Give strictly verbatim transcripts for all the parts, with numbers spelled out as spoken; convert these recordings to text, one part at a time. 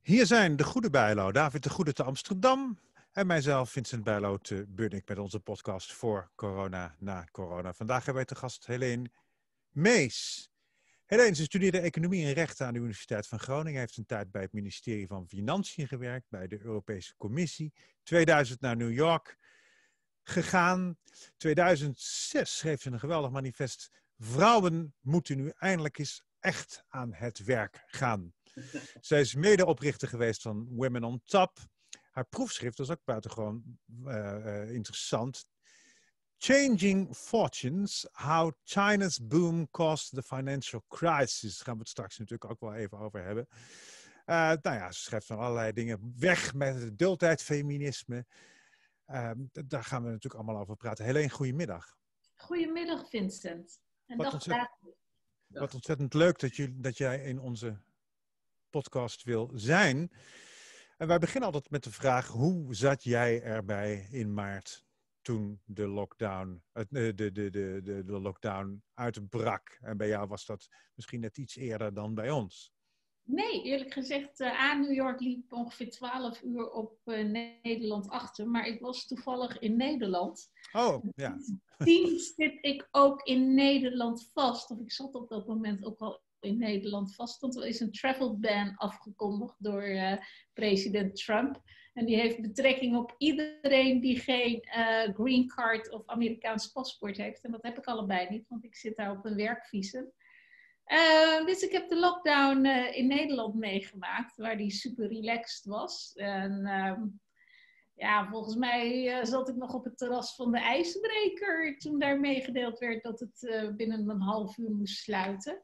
Hier zijn de Goede Bijlo, David de Goede te Amsterdam en mijzelf, Vincent Bijlo te Bunnik met onze podcast voor corona, na corona. Vandaag hebben wij te gast Helene Mees. Helene, ze studeerde economie en rechten aan de Universiteit van Groningen. Heeft een tijd bij het ministerie van Financiën gewerkt, bij de Europese Commissie. tweeduizend naar New York gegaan. tweeduizend zes schreef ze een geweldig manifest. Vrouwen moeten nu eindelijk eens echt aan het werk gaan. Zij is medeoprichter geweest van Women on Top. Haar proefschrift was ook buitengewoon uh, uh, interessant. Changing Fortunes, How China's Boom Caused the Financial Crisis. Daar gaan we het straks natuurlijk ook wel even over hebben. Uh, nou ja, ze schrijft van allerlei dingen. Weg met het deeltijdfeminisme. Uh, daar gaan we natuurlijk allemaal over praten. Helene, goedemiddag. Goedemiddag, Vincent. En wat, dag, ontzettend, wat ontzettend leuk dat, je, dat jij in onze podcast wil zijn. En wij beginnen altijd met de vraag, hoe zat jij erbij in maart toen de lockdown, de, de, de, de, de lockdown uitbrak? En bij jou was dat misschien net iets eerder dan bij ons. Nee, eerlijk gezegd, uh, aan New York liep ongeveer twaalf uur op uh, Nederland achter. Maar ik was toevallig in Nederland. Oh, ja. Tien zit ik ook in Nederland vast. Of ik zat op dat moment ook al in Nederland vast. Want er is een travel ban afgekondigd door uh, president Trump. En die heeft betrekking op iedereen die geen uh, green card of Amerikaans paspoort heeft. En dat heb ik allebei niet, want ik zit daar op een werkvisum. Uh, dus ik heb de lockdown uh, in Nederland meegemaakt, waar die super relaxed was. En uh, ja, volgens mij uh, zat ik nog op het terras van de ijsbreker toen daar meegedeeld werd dat het uh, binnen een half uur moest sluiten.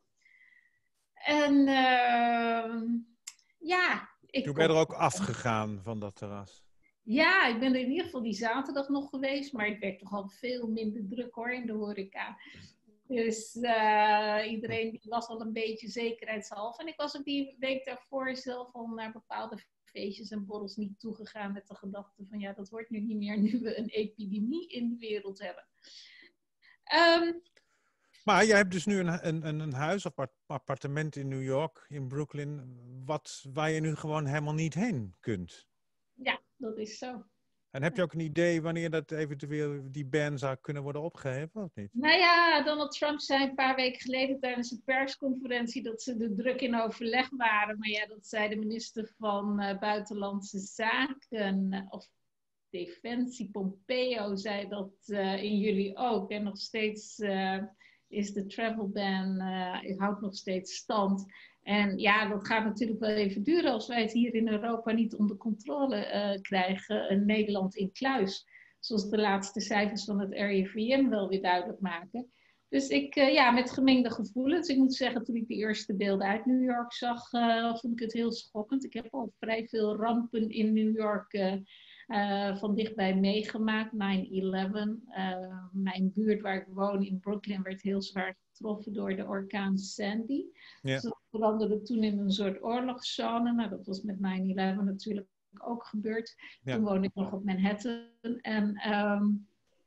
En uh, ja... Ik toen ben je er ook afgegaan van dat terras? Ja, ik ben er in ieder geval die zaterdag nog geweest, maar ik werd toch al veel minder druk hoor in de horeca. Dus uh, iedereen die was al een beetje zekerheidshalve. En ik was ook die week daarvoor zelf al naar bepaalde feestjes en borrels niet toegegaan met de gedachte van ja, dat wordt nu niet meer nu we een epidemie in de wereld hebben. Um, maar jij hebt dus nu een, een, een huis of appartement in New York, in Brooklyn, wat, waar je nu gewoon helemaal niet heen kunt. Ja, dat is zo. En heb je ook een idee wanneer dat eventueel die ban zou kunnen worden opgeheven of niet? Nou ja, Donald Trump zei een paar weken geleden tijdens een persconferentie dat ze er druk in overleg waren. Maar ja, dat zei de minister van uh, Buitenlandse Zaken uh, of Defensie, Pompeo, zei dat uh, in juli ook. En nog steeds uh, is de travel ban, uh, houdt nog steeds stand. En ja, dat gaat natuurlijk wel even duren als wij het hier in Europa niet onder controle uh, krijgen. Een Nederland in kluis. Zoals de laatste cijfers van het R I V M wel weer duidelijk maken. Dus ik, uh, ja, met gemengde gevoelens. Ik moet zeggen, toen ik de eerste beelden uit New York zag, uh, vond ik het heel schokkend. Ik heb al vrij veel rampen in New York uh, uh, van dichtbij meegemaakt. nine eleven. Uh, mijn buurt waar ik woon in Brooklyn werd heel zwaar getroffen door de orkaan Sandy. Ja. Dus dat veranderde toen in een soort oorlogszone. Nou, dat was met nine eleven natuurlijk ook gebeurd. Ja. Toen woonde ik nog op Manhattan. En um,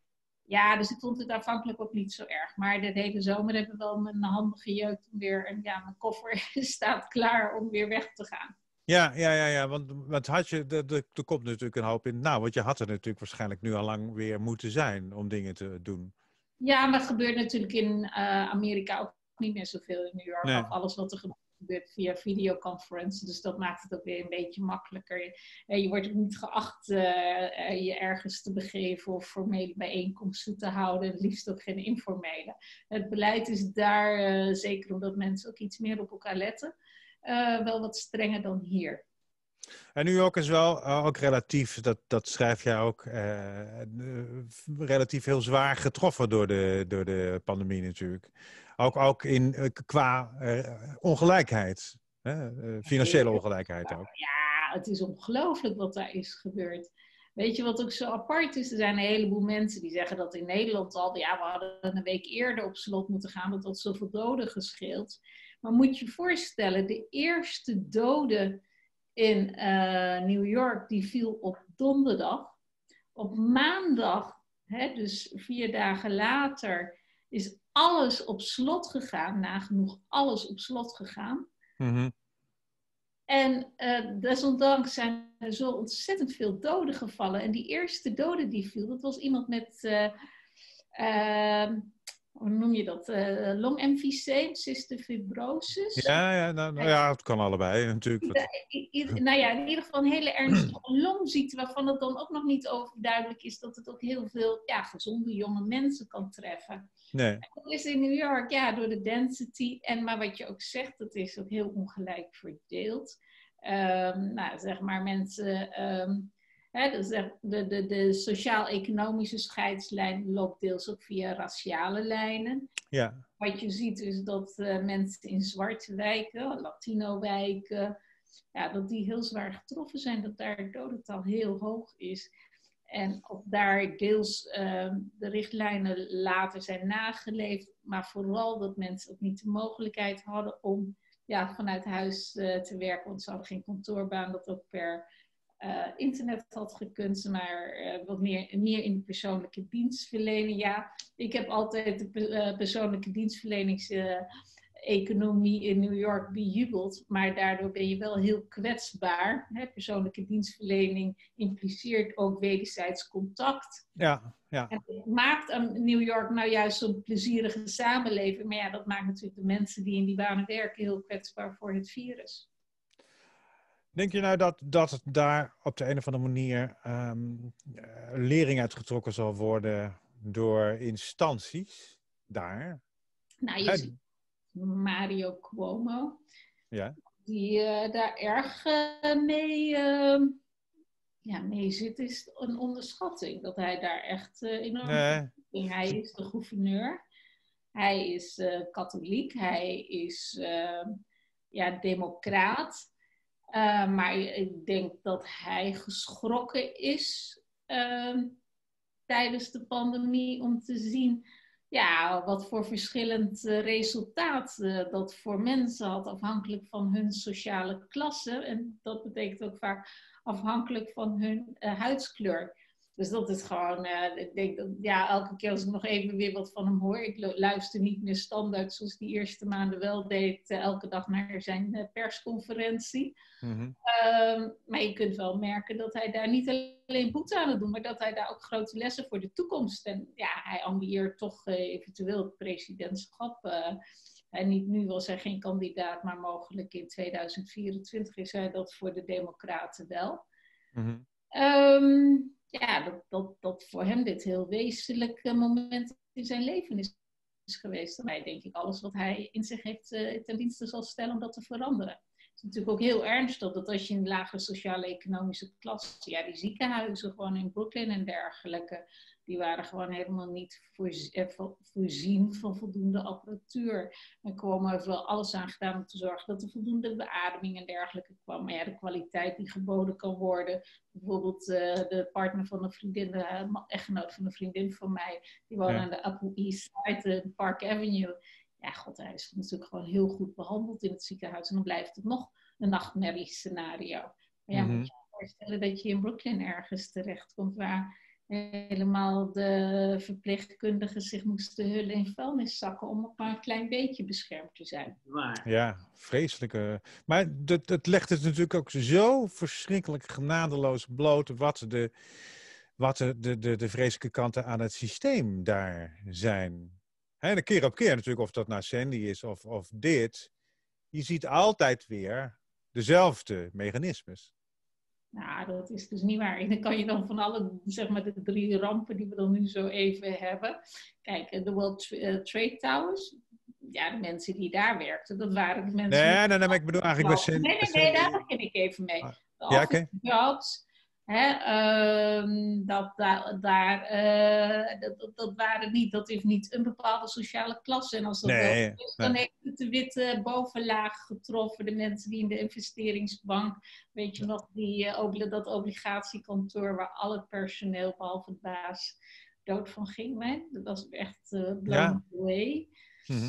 ja, dus ik vond het aanvankelijk ook niet zo erg. Maar de hele zomer hebben we wel mijn handen gejeukt om weer... En ja, mijn koffer staat klaar om weer weg te gaan. Ja, ja, ja, ja. Want, want had je, er komt natuurlijk een hoop in. Nou, want je had er natuurlijk waarschijnlijk nu al lang weer moeten zijn om dingen te doen. Ja, maar het gebeurt natuurlijk in uh, Amerika ook niet meer zoveel in New York. Nee. Of alles wat er gebeurt. gebeurt via videoconference. Dus dat maakt het ook weer een beetje makkelijker. Je wordt ook niet geacht uh, je ergens te begeven of formele bijeenkomsten te houden. Het liefst ook geen informele. Het beleid is daar, uh, zeker omdat mensen ook iets meer op elkaar letten, uh, wel wat strenger dan hier. En New York is wel uh, ook relatief, dat, dat schrijf jij ook, uh, uh, relatief heel zwaar getroffen door de, door de pandemie natuurlijk. Ook, ook in, uh, qua uh, ongelijkheid, hè? Uh, financiële ongelijkheid ook. Ja, het is ongelooflijk wat daar is gebeurd. Weet je wat ook zo apart is? Er zijn een heleboel mensen die zeggen dat in Nederland al, ja, we hadden een week eerder op slot moeten gaan, dat had zoveel doden gescheeld. Maar moet je je voorstellen, de eerste doden in uh, New York, die viel op donderdag. Op maandag, hè, dus vier dagen later, is alles op slot gegaan. Nagenoeg alles op slot gegaan. Mm-hmm. En uh, desondanks zijn er zo ontzettend veel doden gevallen. En die eerste dode die viel, dat was iemand met, uh, uh, hoe noem je dat, uh, longemfyseem, cystic fibrosis. Ja, ja, nou, nou ja, het kan allebei natuurlijk. I, I, nou ja, in ieder geval een hele ernstige longziekte, waarvan het dan ook nog niet overduidelijk is dat het ook heel veel ja, gezonde jonge mensen kan treffen. Nee. Dat is in New York, ja, door de density. En, maar wat je ook zegt, dat is ook heel ongelijk verdeeld. Um, nou, zeg maar mensen... Um, hè, dus de, de, de sociaal-economische scheidslijn loopt deels ook via raciale lijnen. Ja. Wat je ziet is dat uh, mensen in zwarte wijken, Latino-wijken... Ja, dat die heel zwaar getroffen zijn, dat daar het dodental heel hoog is. En of daar deels uh, de richtlijnen later zijn nageleefd, maar vooral dat mensen ook niet de mogelijkheid hadden om ja, vanuit huis uh, te werken, want ze hadden geen kantoorbaan, dat ook per uh, internet had gekund, maar uh, wat meer, meer in de persoonlijke dienstverlening. Ja, ik heb altijd de pe- uh, persoonlijke dienstverlenings... Uh, economie in New York bejubeld, maar daardoor ben je wel heel kwetsbaar. Hè? Persoonlijke dienstverlening impliceert ook wederzijds contact. Ja, ja. En het maakt New York nou juist zo'n plezierige samenleving, maar ja, dat maakt natuurlijk de mensen die in die banen werken heel kwetsbaar voor het virus. Denk je nou dat, dat het daar op de een of andere manier um, lering uitgetrokken zal worden door instanties daar? Nou, je ziet Mario Cuomo, ja. die uh, daar erg uh, mee, uh, ja, mee zit, is een onderschatting. Dat hij daar echt uh, enorm... Nee. Hij is de gouverneur, hij is uh, katholiek, hij is uh, ja, democraat. Uh, maar ik denk dat hij geschrokken is uh, tijdens de pandemie om te zien... Ja, wat voor verschillend uh, resultaat uh, dat voor mensen had, afhankelijk van hun sociale klasse. En dat betekent ook vaak afhankelijk van hun uh, huidskleur. Dus dat is gewoon, uh, ik denk dat, ja, elke keer als ik nog even weer wat van hem hoor, ik luister niet meer standaard zoals die eerste maanden wel deed, uh, elke dag naar zijn uh, persconferentie. Mm-hmm. Uh, maar je kunt wel merken dat hij daar niet alleen boete aan het doen, maar dat hij daar ook grote lessen voor de toekomst. En ja, hij ambieert toch uh, eventueel het presidentschap. Uh, en niet nu was hij geen kandidaat, maar mogelijk in tweeduizend vierentwintig is hij dat voor de Democraten wel. Mm-hmm. Um, ja, dat, dat, dat voor hem dit heel wezenlijk uh, moment in zijn leven is, is geweest. En hij denk ik alles wat hij in zich heeft uh, ten dienste zal stellen om dat te veranderen. Het is natuurlijk ook heel ernstig dat als je in de lagere sociale-economische klasse, ja, die ziekenhuizen gewoon in Brooklyn en dergelijke, die waren gewoon helemaal niet voorzien, voorzien van voldoende apparatuur. En Cuomo heeft wel alles aan gedaan om te zorgen dat er voldoende beademing en dergelijke kwam. Maar ja, de kwaliteit die geboden kan worden, bijvoorbeeld uh, de partner van een vriendin, de uh, echtgenoot van een vriendin van mij, die woont ja. aan de Upper East Side, uh, Park Avenue. Ja, god, hij is natuurlijk gewoon heel goed behandeld in het ziekenhuis. En dan blijft het nog een nachtmerriescenario. Maar ja, mm-hmm. moet je je voorstellen dat je in Brooklyn ergens terechtkomt waar helemaal de verpleegkundigen zich moesten hullen in vuilniszakken om ook maar een klein beetje beschermd te zijn. Ja, vreselijke. Maar dat, dat legt het natuurlijk ook zo verschrikkelijk genadeloos bloot wat de, wat de, de, de, de vreselijke kanten aan het systeem daar zijn. En de keer op keer natuurlijk, of dat nou Sandy is of, of dit, je ziet altijd weer dezelfde mechanismes. Nou, dat is dus niet waar. En dan kan je dan van alle, zeg maar, de drie rampen die we dan nu zo even hebben. Kijk, de World Trade Towers. Ja, de mensen die daar werkten, dat waren de mensen... Nee, nee, nee, maar ik bedoel eigenlijk bij Sandy. Nee, nee, nee, daar begin ik even mee. De ja, oké. Jobs. Hè, um, dat, daar, daar, uh, dat, dat waren niet, dat is niet een bepaalde sociale klasse. En als dat nee, wel is, dan nee. heeft het de witte bovenlaag getroffen. De mensen die in de investeringsbank, weet je ja. nog, die, uh, dat obligatiekantoor waar al het personeel, behalve de baas, dood van ging. Hè? Dat was echt uh, blown ja. away. Mm-hmm.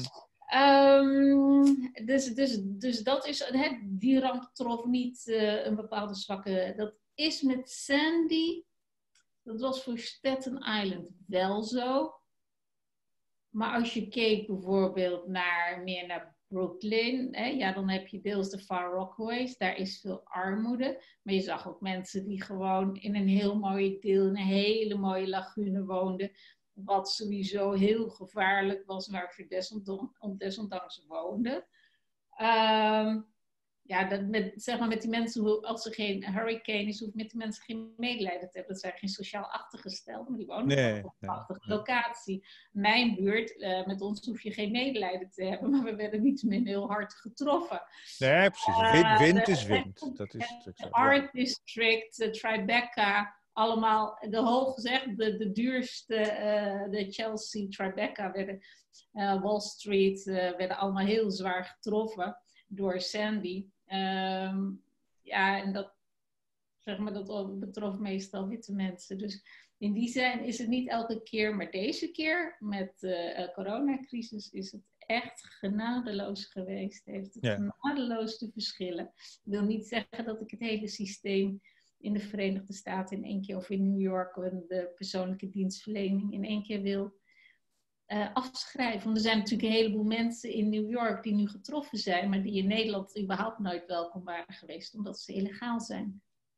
Um, dus, dus, dus dat is, hè, die ramp trof niet uh, een bepaalde zwakke... Dat, is met Sandy, dat was voor Staten Island wel zo. Maar als je keek bijvoorbeeld naar, meer naar Brooklyn, hè, ja, dan heb je deels de Far Rockaways, daar is veel armoede. Maar je zag ook mensen die gewoon in een heel mooi deel, in een hele mooie lagune woonden. Wat sowieso heel gevaarlijk was, waar ik desondanks, desondanks woonde. Um, ja, dat met, zeg maar met die mensen, als er geen hurricane is, hoef met die mensen geen medelijden te hebben. Dat zijn geen sociaal achtergestelden, maar die wonen Nee, op een nee, prachtige nee. locatie. Mijn buurt, uh, met ons hoef je geen medelijden te hebben, maar we werden niet meer heel hard getroffen. Nee, precies. Wind, wind is wind. Dat is natuurlijk zo. De Art District, de Tribeca, allemaal, de hooggezegd, de, de duurste, uh, de Chelsea, Tribeca, werden, uh, Wall Street, uh, werden allemaal heel zwaar getroffen door Sandy. Um, ja, en dat, zeg maar, dat betrof meestal witte mensen. Dus in die zin is het niet elke keer, maar deze keer met de uh, coronacrisis is het echt genadeloos geweest. Heeft het ja. genadeloos te verschillen. Ik wil niet zeggen dat ik het hele systeem in de Verenigde Staten in één keer, of in New York, de persoonlijke dienstverlening in één keer wil Uh, afschrijven. Want er zijn natuurlijk een heleboel mensen in New York die nu getroffen zijn, maar die in Nederland überhaupt nooit welkom waren geweest, omdat ze illegaal zijn.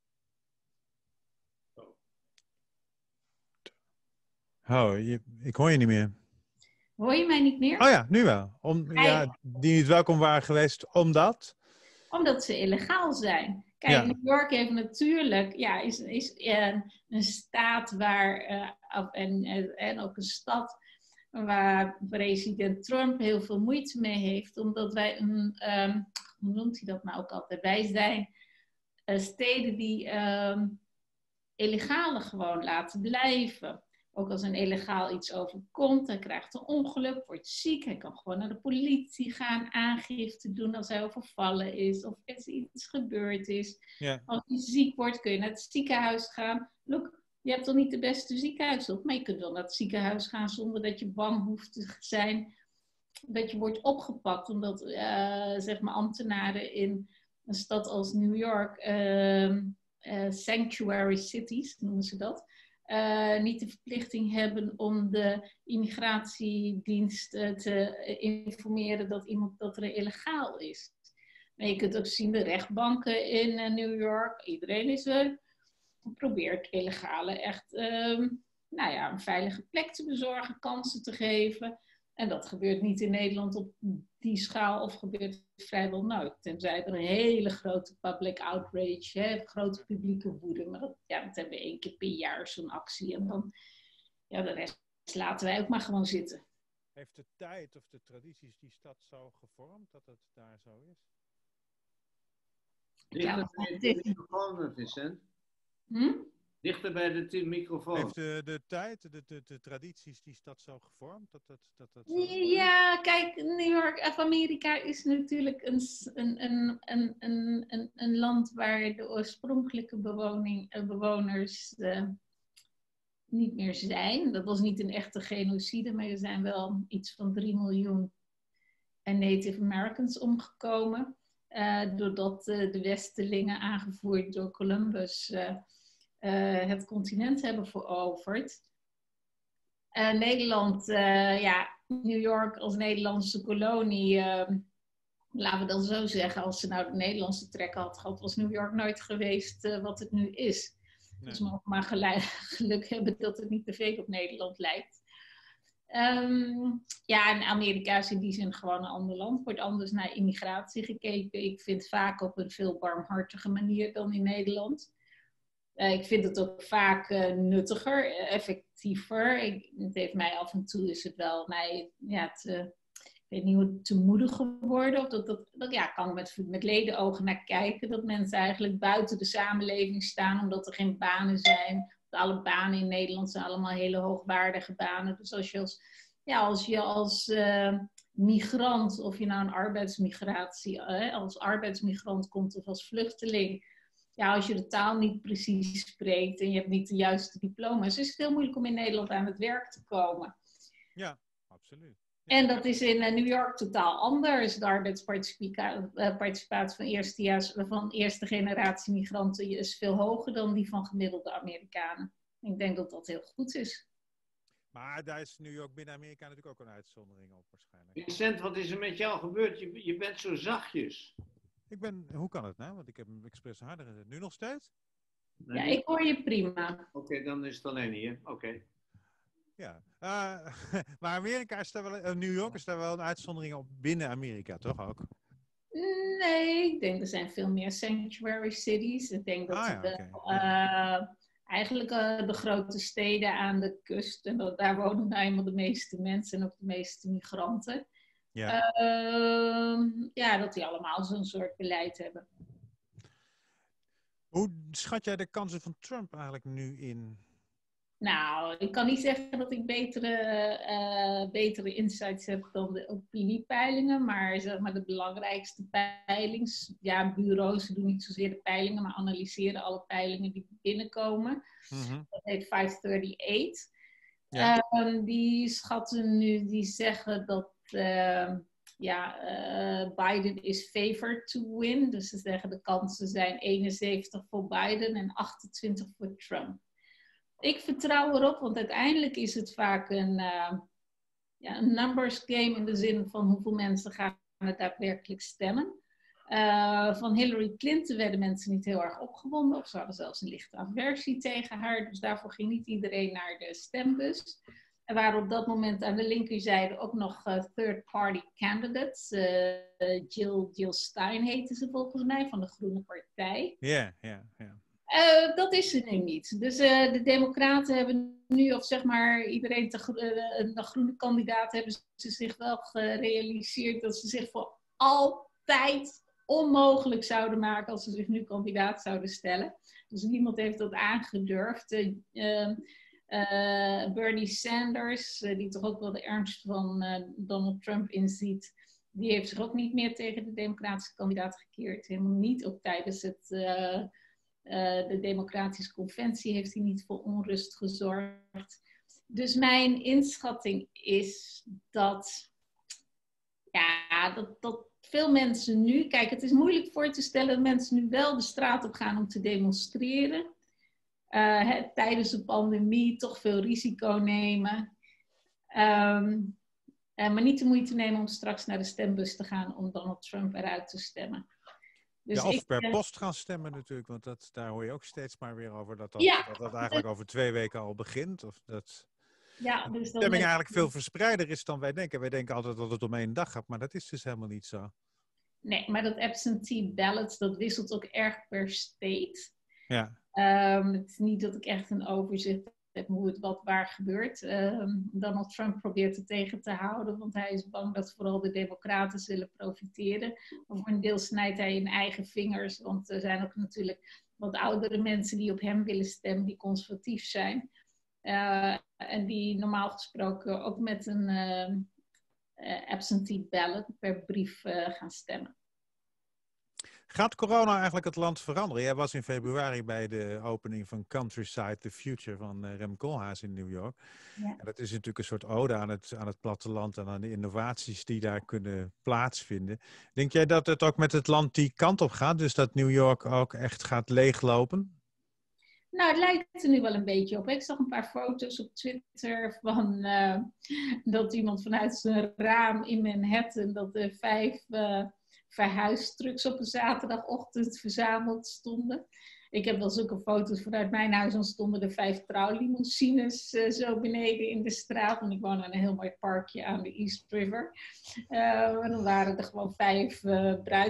Oh, je, ik hoor je niet meer. Hoor je mij niet meer? Oh ja, nu wel. Om, ja, die niet welkom waren geweest, omdat? Omdat ze illegaal zijn. Kijk, ja. New York heeft natuurlijk, ja, is, is uh, een staat waar, uh, en, en ook een stad waar president Trump heel veel moeite mee heeft, omdat wij een, um, hoe noemt hij dat nou ook altijd? Wij zijn uh, steden die um, illegale gewoon laten blijven. Ook als een illegaal iets overkomt, hij krijgt een ongeluk, wordt ziek, hij kan gewoon naar de politie gaan, aangifte doen als hij overvallen is of er iets gebeurd is. Yeah. Als hij ziek wordt, kun je naar het ziekenhuis gaan. Look, je hebt toch niet de beste ziekenhuiszorg, maar je kunt wel naar het ziekenhuis gaan zonder dat je bang hoeft te zijn dat je wordt opgepakt. Omdat uh, zeg maar ambtenaren in een stad als New York, uh, uh, sanctuary cities noemen ze dat, uh, niet de verplichting hebben om de immigratiedienst uh, te informeren dat iemand dat er illegaal is. Maar je kunt ook zien de rechtbanken in uh, New York, iedereen is er. Probeert illegale echt um, nou ja, een veilige plek te bezorgen, kansen te geven. En dat gebeurt niet in Nederland op die schaal of gebeurt vrijwel nooit. Tenzij er een hele grote public outrage, hè, grote publieke woede. Maar dat, ja, dat hebben we één keer per jaar zo'n actie. En dan, ja, de rest laten wij ook maar gewoon zitten. Heeft de tijd of de tradities die stad zo gevormd dat het daar zo is? Ja, het is... microfoon, Vincent. Hm? Dichter bij de t- microfoon. Heeft de, de tijd, de, de, de tradities die stad zo gevormd? Dat, dat, dat, dat zo ja, kijk, New York of Amerika is natuurlijk een, een, een, een, een, een, een land waar de oorspronkelijke bewoning, bewoners uh, niet meer zijn. Dat was niet een echte genocide, maar er zijn wel iets van drie miljoen Native Americans omgekomen. Uh, doordat uh, de Westelingen, aangevoerd door Columbus, uh, uh, het continent hebben veroverd. Uh, Nederland, uh, ja, New York als Nederlandse kolonie, uh, laten we dan zo zeggen, als ze nou de Nederlandse trek had gehad, was New York nooit geweest uh, wat het nu is. Nee. Dus we mogen maar gelijk, geluk hebben dat het niet te veel op Nederland lijkt. Um, ja, en Amerika is in die zin gewoon een ander land. Wordt anders naar immigratie gekeken. Ik vind vaak op een veel barmhartige manier dan in Nederland. Uh, ik vind het ook vaak uh, nuttiger, effectiever. Ik, het heeft mij af en toe is het wel mij, ja, te, ik weet niet hoe te moedig geworden. Of dat, dat, dat ja, kan ik met, met ledenogen naar kijken. Dat mensen eigenlijk buiten de samenleving staan omdat er geen banen zijn. Alle banen in Nederland zijn allemaal hele hoogwaardige banen. Dus als je als, ja, als, je als uh, migrant, of je nou een arbeidsmigratie, uh, als arbeidsmigrant komt of als vluchteling, ja, als je de taal niet precies spreekt en je hebt niet de juiste diploma's, is het heel moeilijk om in Nederland aan het werk te komen. Ja, absoluut. Ja. En dat is in uh, New York totaal anders. De arbeidsparticipatie van eerstejaars, van eerste generatie migranten is veel hoger dan die van gemiddelde Amerikanen. Ik denk dat dat heel goed is. Maar daar is nu ook binnen Amerika natuurlijk ook een uitzondering op waarschijnlijk. Vincent, wat is er met jou gebeurd? Je, je bent zo zachtjes. Ik ben, hoe kan het nou? Want ik heb hem expres harder gezet. Nu nog steeds? Nee, Ja, niet- ik hoor je prima. Oké, dan is het alleen hier. Oké. Ja. Uh, maar Amerika is daar wel, uh, New York is daar wel een uitzondering op binnen Amerika, toch ook? Nee, ik denk er zijn veel meer sanctuary cities. Ik denk dat Ah, ja, de, okay. uh, eigenlijk uh, de grote steden aan de kust, en dat, daar wonen nou eenmaal de meeste mensen en ook de meeste migranten. Ja, Uh, ja, dat die allemaal zo'n soort beleid hebben. Hoe schat jij de kansen van Trump eigenlijk nu in? Nou, ik kan niet zeggen dat ik betere, uh, betere insights heb dan de opiniepeilingen, maar zeg maar de belangrijkste peilings, ja, bureaus doen niet zozeer de peilingen, maar analyseren alle peilingen die binnenkomen. Mm-hmm. Dat heet vijfhonderdachtendertig. Ja. Uh, die schatten nu, die zeggen dat uh, ja, uh, Biden is favored to win. Dus ze zeggen de kansen zijn eenenzeventig voor Biden en achtentwintig voor Trump. Ik vertrouw erop, want uiteindelijk is het vaak een, uh, ja, een numbers game in de zin van hoeveel mensen gaan het daadwerkelijk stemmen. Uh, van Hillary Clinton werden mensen niet heel erg opgewonden, of ze hadden zelfs een lichte aversie tegen haar, dus daarvoor ging niet iedereen naar de stembus. Er waren op dat moment aan de linkerzijde ook nog uh, third-party candidates. Uh, Jill, Jill Stein heette ze volgens mij, van de Groene Partij. Ja, ja, ja. Uh, dat is er nu niet. Dus uh, de Democraten hebben nu, of zeg maar iedereen, te, uh, de groene kandidaat, hebben ze zich wel gerealiseerd dat ze zich voor altijd onmogelijk zouden maken als ze zich nu kandidaat zouden stellen. Dus niemand heeft dat aangedurfd. Uh, uh, uh, Bernie Sanders, uh, die toch ook wel de ernst van uh, Donald Trump inziet, die heeft zich ook niet meer tegen de democratische kandidaat gekeerd. Helemaal niet, ook tijdens het... Uh, Uh, de democratische conventie heeft hij niet voor onrust gezorgd. Dus mijn inschatting is dat, ja, dat, dat veel mensen nu... Kijk, het is moeilijk voor te stellen dat mensen nu wel de straat op gaan om te demonstreren. Uh, hè, tijdens de pandemie toch veel risico nemen. Um, uh, maar niet de moeite nemen om straks naar de stembus te gaan om Donald Trump eruit te stemmen. Dus ja, of ik, per post gaan stemmen natuurlijk, want dat, daar hoor je ook steeds maar weer over dat dat, ja, dat, dat eigenlijk over twee weken al begint. Of dat ja, dus de stemming eigenlijk veel verspreider is dan wij denken. Wij denken altijd dat het om één dag gaat, maar dat is dus helemaal niet zo. Nee, maar dat absentee ballots, dat wisselt ook erg per state. Ja. Um, het is niet dat ik echt een overzicht heb hoe het wat waar gebeurt. Um, Donald Trump probeert het tegen te houden, want hij is bang dat vooral de democraten zullen profiteren. Maar voor een deel snijdt hij in eigen vingers, want er zijn ook natuurlijk wat oudere mensen die op hem willen stemmen, die conservatief zijn. Uh, en die normaal gesproken ook met een uh, uh, absentee ballot per brief uh, gaan stemmen. Gaat corona eigenlijk het land veranderen? Jij was in februari bij de opening van Countryside the Future van uh, Rem Koolhaas in New York. Ja. En dat is natuurlijk een soort ode aan het, aan het platteland en aan de innovaties die daar kunnen plaatsvinden. Denk jij dat het ook met het land die kant op gaat? Dus dat New York ook echt gaat leeglopen? Nou, het lijkt er nu wel een beetje op. Ik zag een paar foto's op Twitter van uh, dat iemand vanuit zijn raam in Manhattan, dat er vijf uh, verhuistrucks op een zaterdagochtend verzameld stonden. Ik heb wel zulke foto's vanuit mijn huis, dan stonden er vijf trouwlimousines uh, zo beneden in de straat. Want ik woon in een heel mooi parkje aan de East River. Uh, en dan waren er gewoon vijf uh,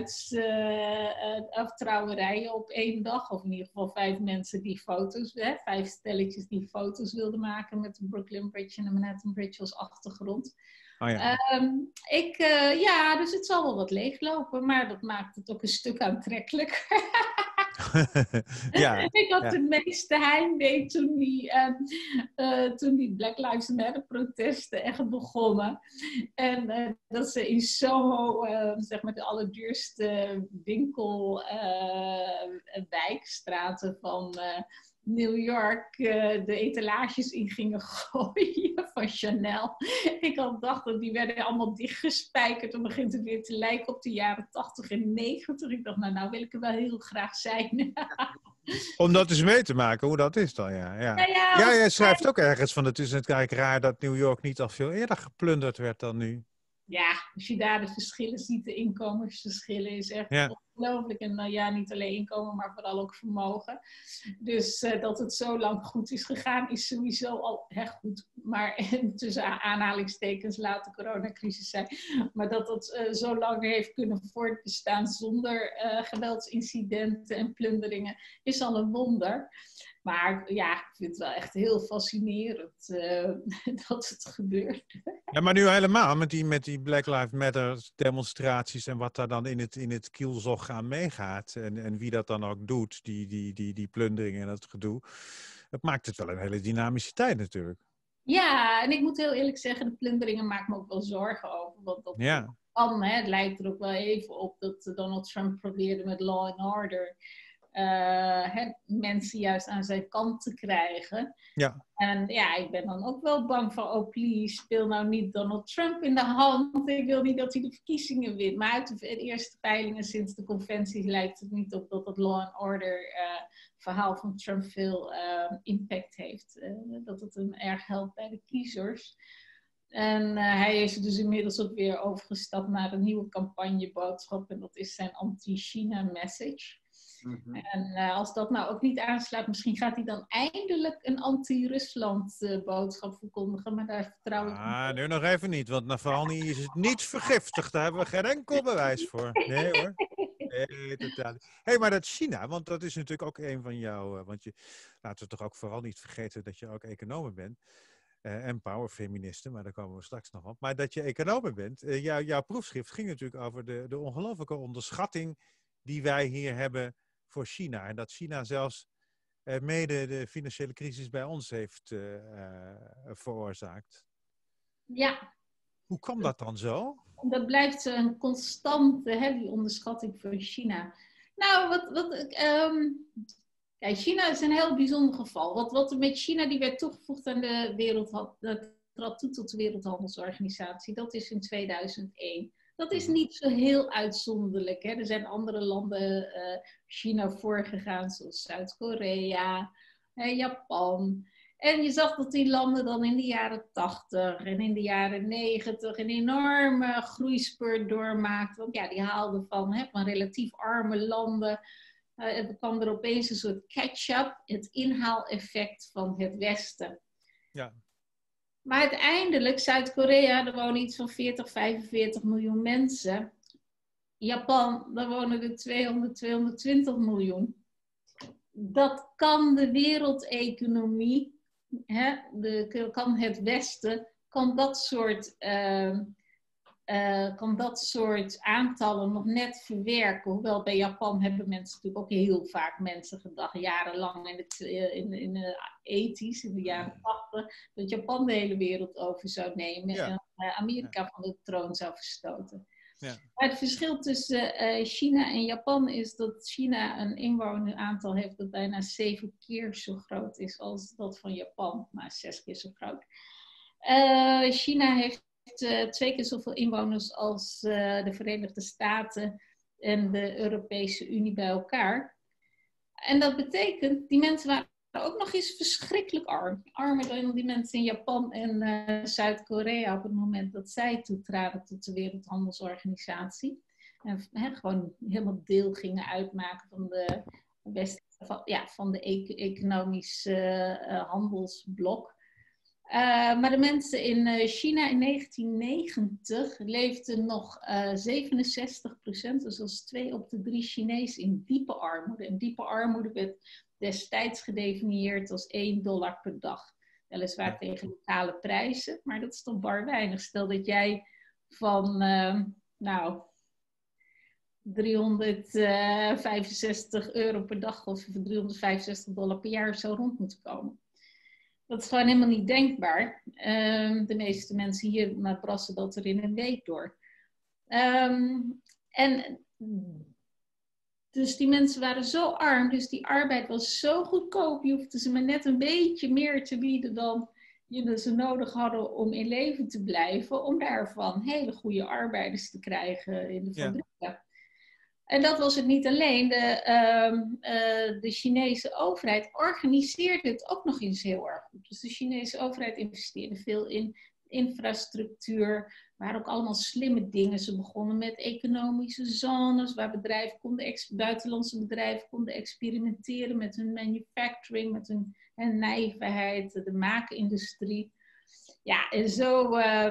bruidsaftrauwerijen uh, op één dag. Of in ieder geval vijf mensen die foto's, hè, vijf stelletjes die foto's wilden maken met de Brooklyn Bridge en de Manhattan Bridge als achtergrond. Oh ja. Um, ik, uh, ja, dus het zal wel wat leeglopen, maar dat maakt het ook een stuk aantrekkelijk. ja, ik had ja. de meeste heimwee toen die, uh, uh, toen die Black Lives Matter protesten echt begonnen. En uh, dat ze in Soho, uh, zeg maar de allerduurste winkelwijkstraten uh, van uh, New York, uh, de etalages in gingen gooien van Chanel. Ik had gedacht dat die werden allemaal dichtgespijkerd. Dan begint het weer te lijken op de jaren tachtig en negentig. Ik dacht, nou, nou wil ik er wel heel graag zijn. Om dat eens mee te maken, hoe dat is dan, ja. Ja, Nou ja, ja als jij schrijft ook ergens van, het is natuurlijk raar dat New York niet al veel eerder geplunderd werd dan nu. Ja, als je daar de verschillen ziet, de inkomensverschillen, is echt Ja. ongelooflijk. En nou ja, niet alleen inkomen, maar vooral ook vermogen. Dus uh, dat het zo lang goed is gegaan, is sowieso al echt goed. Maar tussen aanhalingstekens laat de coronacrisis zijn. Maar dat het uh, zo lang heeft kunnen voortbestaan zonder uh, geweldsincidenten en plunderingen, is al een wonder. Maar ja, ik vind het wel echt heel fascinerend uh, dat het gebeurt. Ja, maar nu helemaal met die, met die Black Lives Matter demonstraties en wat daar dan in het, in het kielzog aan meegaat. En, en wie dat dan ook doet, die, die, die, die plunderingen en dat gedoe. Dat maakt het wel een hele dynamische tijd natuurlijk. Ja, en ik moet heel eerlijk zeggen, de plunderingen maken me ook wel zorgen over. Want dat Ja. kan, hè, het lijkt er ook wel even op dat Donald Trump probeerde met law and order Uh, he, mensen juist aan zijn kant te krijgen. Ja. En ja, ik ben dan ook wel bang van, oh please, speel nou niet Donald Trump in de hand. Ik wil niet dat hij de verkiezingen wint. Maar uit de eerste peilingen sinds de conventie lijkt het niet op dat het law and order uh, verhaal van Trump veel uh, impact heeft. Uh, dat het hem erg helpt bij de kiezers. En uh, hij is dus inmiddels ook weer overgestapt naar een nieuwe campagneboodschap. En dat is zijn anti-China message. Mm-hmm. En uh, als dat nou ook niet aansluit, misschien gaat hij dan eindelijk een anti-Rusland uh, boodschap verkondigen. Maar daar vertrouw ik ah, niet. Nu nog even niet, want Navalny is het niet vergiftigd. Daar hebben we geen enkel bewijs voor. Nee hoor. Nee, totaal niet. Hé, hey, maar dat China, want dat is natuurlijk ook een van jouw... Uh, want je, laten we toch ook vooral niet vergeten dat je ook econoom bent. Uh, en powerfeministe, maar daar komen we straks nog op. Maar dat je econoom bent. Uh, jou, jouw proefschrift ging natuurlijk over de, de ongelooflijke onderschatting die wij hier hebben voor China. En dat China zelfs uh, mede de financiële crisis bij ons heeft uh, uh, veroorzaakt. Ja. Hoe kwam dat dan zo? Dat blijft een constante, hè, die onderschatting van China. Nou, wat... wat um, kijk, China is een heel bijzonder geval. Wat, wat er met China, die werd toegevoegd aan de Wereldhandel, dat trad toe tot de Wereldhandelsorganisatie. Dat is in tweeduizend één. Dat is niet zo heel uitzonderlijk. Hè? Er zijn andere landen uh, China voorgegaan, zoals Zuid-Korea, uh, Japan. En je zag dat die landen dan in de jaren tachtig en in de jaren negentig een enorme groeispurt doormaakten. Want ja, die haalden van, hè, van relatief arme landen. Uh, er kwam er opeens een soort catch-up, het inhaaleffect van het Westen. Ja. Maar uiteindelijk, Zuid-Korea, er wonen iets van veertig, vijfenveertig miljoen mensen. Japan, daar wonen er tweehonderd, tweehonderdtwintig miljoen. Dat kan de wereldeconomie, hè, de, kan het Westen, kan dat soort... Uh, Uh, kan dat soort aantallen nog net verwerken. Hoewel bij Japan hebben mensen natuurlijk ook heel vaak mensen gedacht, jarenlang in de, in, in de ethisch, in de jaren tachtig, dat Japan de hele wereld over zou nemen ja. en uh, Amerika ja. van de troon zou verstoten. Ja. Maar het verschil tussen uh, China en Japan is dat China een inwoneraantal heeft dat bijna zeven keer zo groot is als dat van Japan, maar zes keer zo groot. Uh, China heeft Uh, twee keer zoveel inwoners als uh, de Verenigde Staten en de Europese Unie bij elkaar. En dat betekent, die mensen waren ook nog eens verschrikkelijk arm. Armer dan die mensen in Japan en uh, Zuid-Korea op het moment dat zij toetraden tot de Wereldhandelsorganisatie. En hè, gewoon helemaal deel gingen uitmaken van de, West, van, ja, van de e- economische uh, handelsblok. Uh, maar de mensen in uh, China in negentien negentig leefden nog uh, zevenenzestig procent, dus als twee op de drie Chinezen in diepe armoede. En diepe armoede werd destijds gedefinieerd als één dollar per dag. Weliswaar ja. tegen lokale prijzen, maar dat is toch bar weinig. Stel dat jij van, uh, nou, driehonderdvijfenzestig euro per dag of driehonderdvijfenzestig dollar per jaar zou rond moeten komen. Dat is gewoon helemaal niet denkbaar. Um, de meeste mensen hier maar brassen dat er in een week door. Um, en dus die mensen waren zo arm, dus die arbeid was zo goedkoop. Je hoefde ze maar net een beetje meer te bieden dan je ze nodig hadden om in leven te blijven. Om daarvan hele goede arbeiders te krijgen in de fabrieken. Ja. En dat was het niet alleen. De, uh, uh, de Chinese overheid organiseerde het ook nog eens heel erg goed. Dus de Chinese overheid investeerde veel in infrastructuur. Er waren ook allemaal slimme dingen. Ze begonnen met economische zones, waar bedrijven konden ex- buitenlandse bedrijven konden experimenteren met hun manufacturing, met hun, hun nijverheid, de maakindustrie. Ja, en zo uh,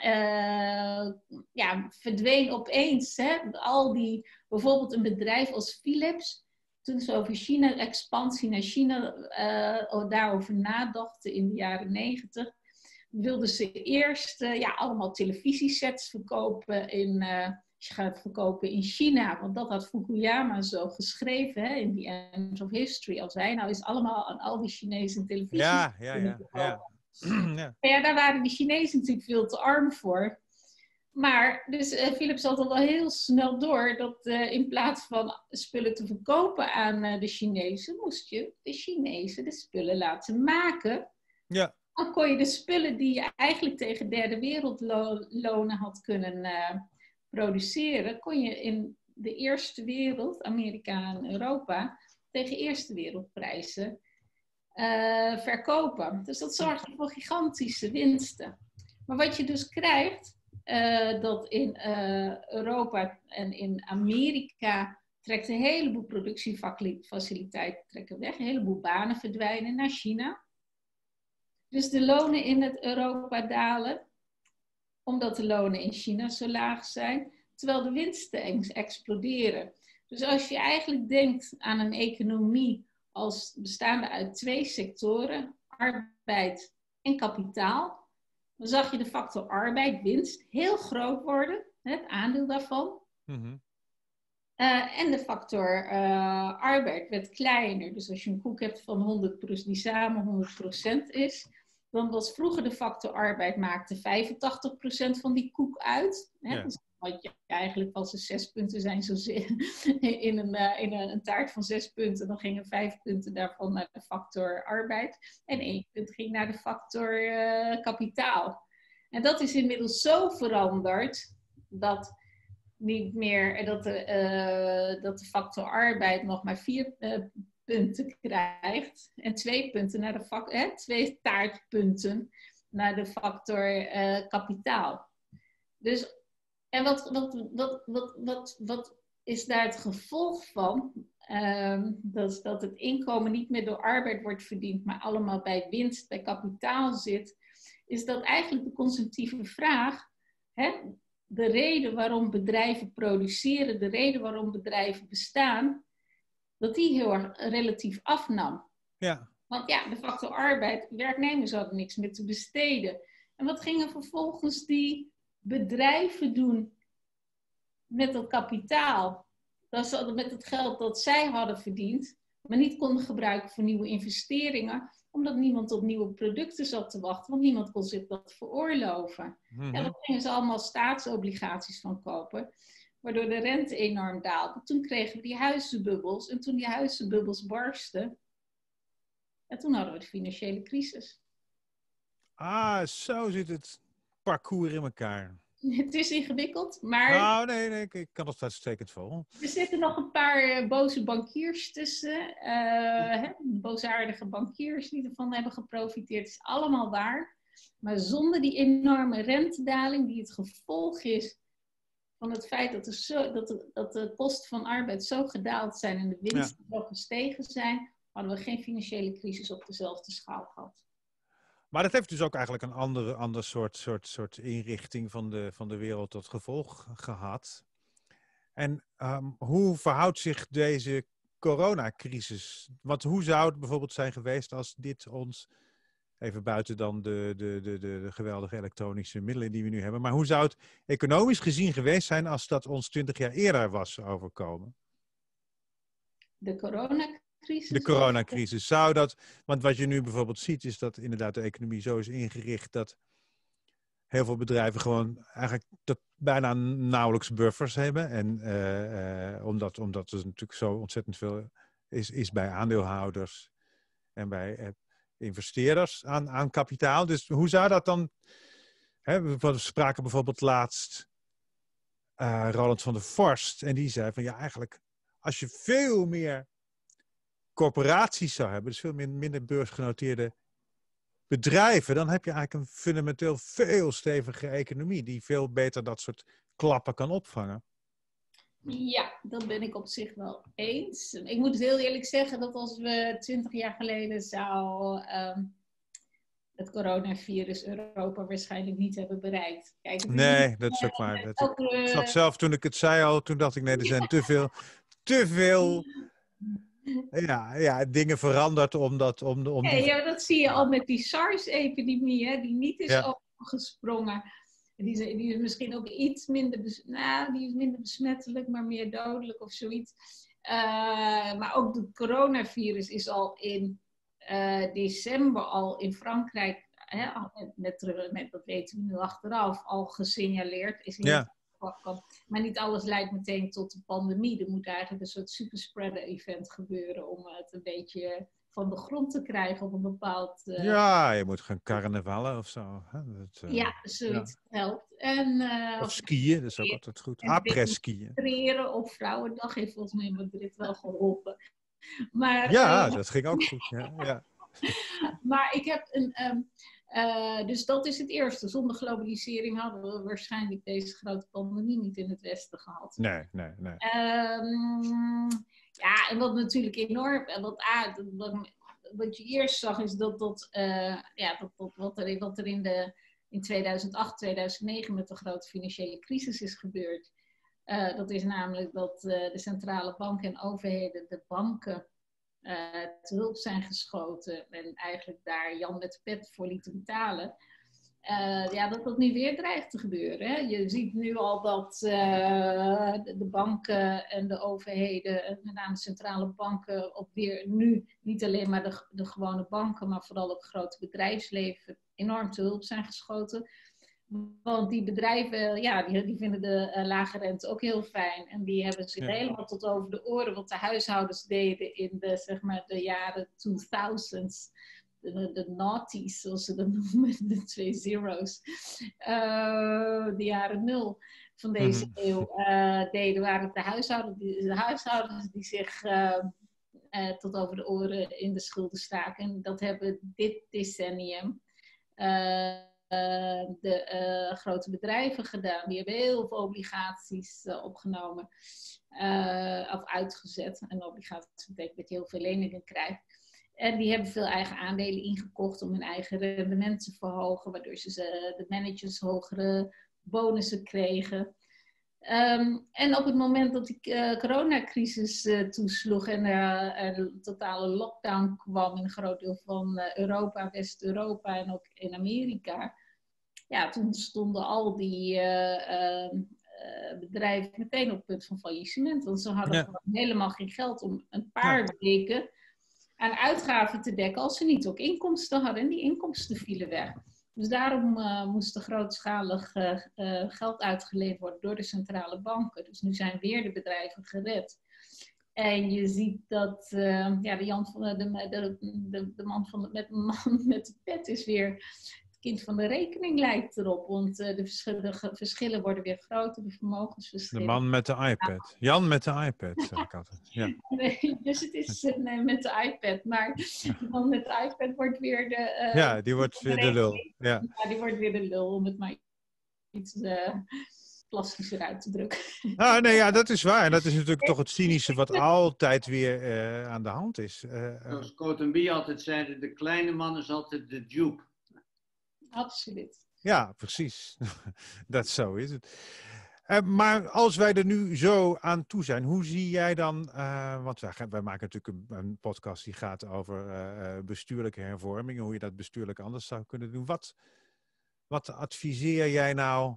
uh, ja, verdween opeens hè, al die, bijvoorbeeld een bedrijf als Philips, toen ze over China, expansie naar China, uh, daarover nadachten in de jaren negentig, wilden ze eerst uh, ja, allemaal televisiesets verkopen in, uh, je gaat verkopen in China, want dat had Fukuyama zo geschreven hè, in The End of History. Als hij nou is allemaal aan al die Chinese televisie. Ja, ja, ja. ja. Ja. Ja, daar waren de Chinezen natuurlijk veel te arm voor. Maar dus uh, Philips had al wel heel snel door dat uh, in plaats van spullen te verkopen aan uh, de Chinezen, moest je de Chinezen de spullen laten maken. Ja. Dan kon je de spullen die je eigenlijk tegen derde wereldlonen had kunnen uh, produceren, kon je in de eerste wereld, Amerika en Europa, tegen eerste wereldprijzen Uh, verkopen. Dus dat zorgt voor gigantische winsten. Maar wat je dus krijgt, uh, dat in uh, Europa en in Amerika trekt een heleboel productiefaciliteiten trekken weg, een heleboel banen verdwijnen naar China. Dus de lonen in het Europa dalen, omdat de lonen in China zo laag zijn, terwijl de winsten exploderen. Dus als je eigenlijk denkt aan een economie als bestaande uit twee sectoren, arbeid en kapitaal, dan zag je de factor arbeid, winst, heel groot worden, het aandeel daarvan. Mm-hmm. Uh, en de factor uh, arbeid werd kleiner. Dus als je een koek hebt van honderd procent, die samen honderd procent is, dan was vroeger de factor arbeid maakte vijfentachtig procent van die koek uit. Hè? Ja. Dus wat je eigenlijk als er zes punten zijn, zo in, een, uh, in een, een taart van zes punten, dan gingen vijf punten daarvan naar de factor arbeid. En één punt ging naar de factor uh, kapitaal. En dat is inmiddels zo veranderd dat niet meer dat de, uh, dat de factor arbeid nog maar vier uh, punten krijgt. En twee punten naar de factor, eh, twee taartpunten naar de factor uh, kapitaal. Dus En wat, wat, wat, wat, wat, wat is daar het gevolg van? Um, dat, dat het inkomen niet meer door arbeid wordt verdiend, maar allemaal bij winst, bij kapitaal zit. Is dat eigenlijk de consumptieve vraag, hè, de reden waarom bedrijven produceren, de reden waarom bedrijven bestaan, dat die heel erg relatief afnam. Ja. Want ja, de factor arbeid, werknemers hadden niks meer te besteden. En wat gingen vervolgens die bedrijven doen met dat kapitaal, dat ze met het geld dat zij hadden verdiend, maar niet konden gebruiken voor nieuwe investeringen, omdat niemand op nieuwe producten zat te wachten, want niemand kon zich dat veroorloven. Mm-hmm. En dan gingen ze allemaal staatsobligaties van kopen, waardoor de rente enorm daalde. Toen kregen we die huizenbubbels, en toen die huizenbubbels barsten, en toen hadden we de financiële crisis. Ah, zo zit het parcours in elkaar. Het is ingewikkeld, maar... Nou, nee, nee, ik kan het uitstekend volgen. Er zitten nog een paar uh, boze bankiers tussen. Uh, hè, boosaardige bankiers die ervan hebben geprofiteerd. Het is allemaal waar. Maar zonder die enorme rentedaling, die het gevolg is van het feit dat, er zo, dat, de, dat de kosten van arbeid zo gedaald zijn en de winsten ja. zo gestegen zijn, hadden we geen financiële crisis op dezelfde schaal gehad. Maar dat heeft dus ook eigenlijk een andere, ander soort, soort, soort inrichting van de, van de wereld tot gevolg gehad. En um, hoe verhoudt zich deze coronacrisis? Want hoe zou het bijvoorbeeld zijn geweest als dit ons, even buiten dan de, de, de, de, de geweldige elektronische middelen die we nu hebben, maar hoe zou het economisch gezien geweest zijn als dat ons twintig jaar eerder was overkomen? De coronacrisis? De coronacrisis. Zou dat, want wat je nu bijvoorbeeld ziet is dat inderdaad de economie zo is ingericht dat heel veel bedrijven gewoon eigenlijk dat bijna nauwelijks buffers hebben. En uh, uh, omdat, omdat er natuurlijk zo ontzettend veel is, is bij aandeelhouders en bij uh, investeerders aan, aan kapitaal. Dus hoe zou dat dan... Hè, we spraken bijvoorbeeld laatst uh, Roland van der Vorst. En die zei van ja, eigenlijk als je veel meer corporaties zou hebben, dus veel minder beursgenoteerde bedrijven, dan heb je eigenlijk een fundamenteel veel stevige economie die veel beter dat soort klappen kan opvangen. Ja, dat ben ik op zich wel eens. Ik moet heel eerlijk zeggen dat als we twintig jaar geleden zou um, het coronavirus Europa waarschijnlijk niet hebben bereikt. Kijk, nee, niet, dat is ook waar. Uh, dat elke, ik, ik snap zelf toen ik het zei al, toen dacht ik nee, er zijn te veel, te veel ja, ja, dingen veranderd om, dat, om, om die... Ja, dat zie je al met die SARS-epidemie, hè, die niet is ja. overgesprongen. Die is, die is misschien ook iets minder, bes, nou, die is minder besmettelijk, maar meer dodelijk of zoiets. Uh, maar ook het coronavirus is al in uh, december al in Frankrijk, hè, met, met, dat weten we nu achteraf, al gesignaleerd. Is ja. Maar niet alles leidt meteen tot een pandemie. Er moet eigenlijk een soort superspreader-event gebeuren om het een beetje van de grond te krijgen op een bepaald... Uh... Ja, je moet gaan carnavallen of zo. Hè? Dat, uh, ja, zoiets ja. helpt. En, uh, of skiën, dat is ook altijd goed. Après-skiën. Demonstreren op Vrouwendag heeft volgens mij in Madrid wel geholpen. Maar, ja, uh... dat ging ook goed. Ja, ja. Maar ik heb een... Um, Uh, dus dat is het eerste. Zonder globalisering hadden we waarschijnlijk deze grote pandemie niet in het Westen gehad. Nee, nee, nee. Um, ja, en wat natuurlijk enorm... Wat, ah, wat, wat je eerst zag is dat, dat, uh, ja, dat, dat wat, er, wat er in, de, in tweeduizend acht, tweeduizend negen met de grote financiële crisis is gebeurd. Uh, dat is namelijk dat uh, de centrale banken en overheden de banken... Uh, te hulp zijn geschoten en eigenlijk daar Jan met de pet voor lieten betalen. Uh, ja, dat dat nu weer dreigt te gebeuren. Hè? Je ziet nu al dat uh, de, de banken en de overheden, met name de centrale banken, op weer nu niet alleen maar de, de gewone banken, maar vooral het grote bedrijfsleven enorm te hulp zijn geschoten. Want die bedrijven, ja, die, die vinden de uh, lage rente ook heel fijn. En die hebben zich ja. helemaal tot over de oren wat de huishoudens deden in de, zeg maar, de jaren tweeduizend. De, de naughties, zoals ze dat noemen, de twee zero's. Uh, de jaren nul van deze mm-hmm. eeuw uh, deden, waren het de huishoudens die, de huishoudens die zich uh, uh, tot over de oren in de schulden staken. En dat hebben dit decennium... Uh, Uh, de uh, grote bedrijven gedaan. Die hebben heel veel obligaties uh, opgenomen uh, of uitgezet. En obligaties betekent dat je heel veel leningen krijgt. En die hebben veel eigen aandelen ingekocht om hun eigen rendement te verhogen, waardoor ze uh, de managers hogere bonussen kregen. Um, en op het moment dat die uh, coronacrisis uh, toesloeg en uh, er een totale lockdown kwam in een groot deel van uh, Europa, West-Europa en ook in Amerika, ja, toen stonden al die uh, uh, uh, bedrijven meteen op het punt van faillissement. Want ze hadden ja. gewoon helemaal geen geld om een paar ja. weken aan uitgaven te dekken als ze niet ook inkomsten hadden. En die inkomsten vielen weg. Dus daarom uh, moest er grootschalig uh, uh, geld uitgeleend worden door de centrale banken. Dus nu zijn weer de bedrijven gered. En je ziet dat uh, ja, de, Jan van, de, de, de, de man van de, met, man met de pet is weer het kind van de rekening, lijkt erop. Want uh, de, verschillen, de verschillen worden weer groter, de vermogensverschillen. De man met de iPad. Jan met de iPad, zeg ik altijd. Ja. Nee, dus het is uh, nee, met de iPad. Maar de man met de iPad wordt weer de... Uh, ja, die wordt weer de, de lul. Ja. ja, die wordt weer de lul, om het maar iets... Uh, plastischer uit te drukken. Ah, nee, ja, dat is waar. En dat is natuurlijk toch het cynische wat altijd weer uh, aan de hand is. Uh, Zoals Cotonby altijd zei, de kleine man is altijd de dupe. Absoluut. Ja, precies. Dat zo is het. Uh, maar als wij er nu zo aan toe zijn, hoe zie jij dan... Uh, want wij, wij maken natuurlijk een, een podcast die gaat over uh, bestuurlijke hervormingen, hoe je dat bestuurlijk anders zou kunnen doen. Wat, wat adviseer jij nou...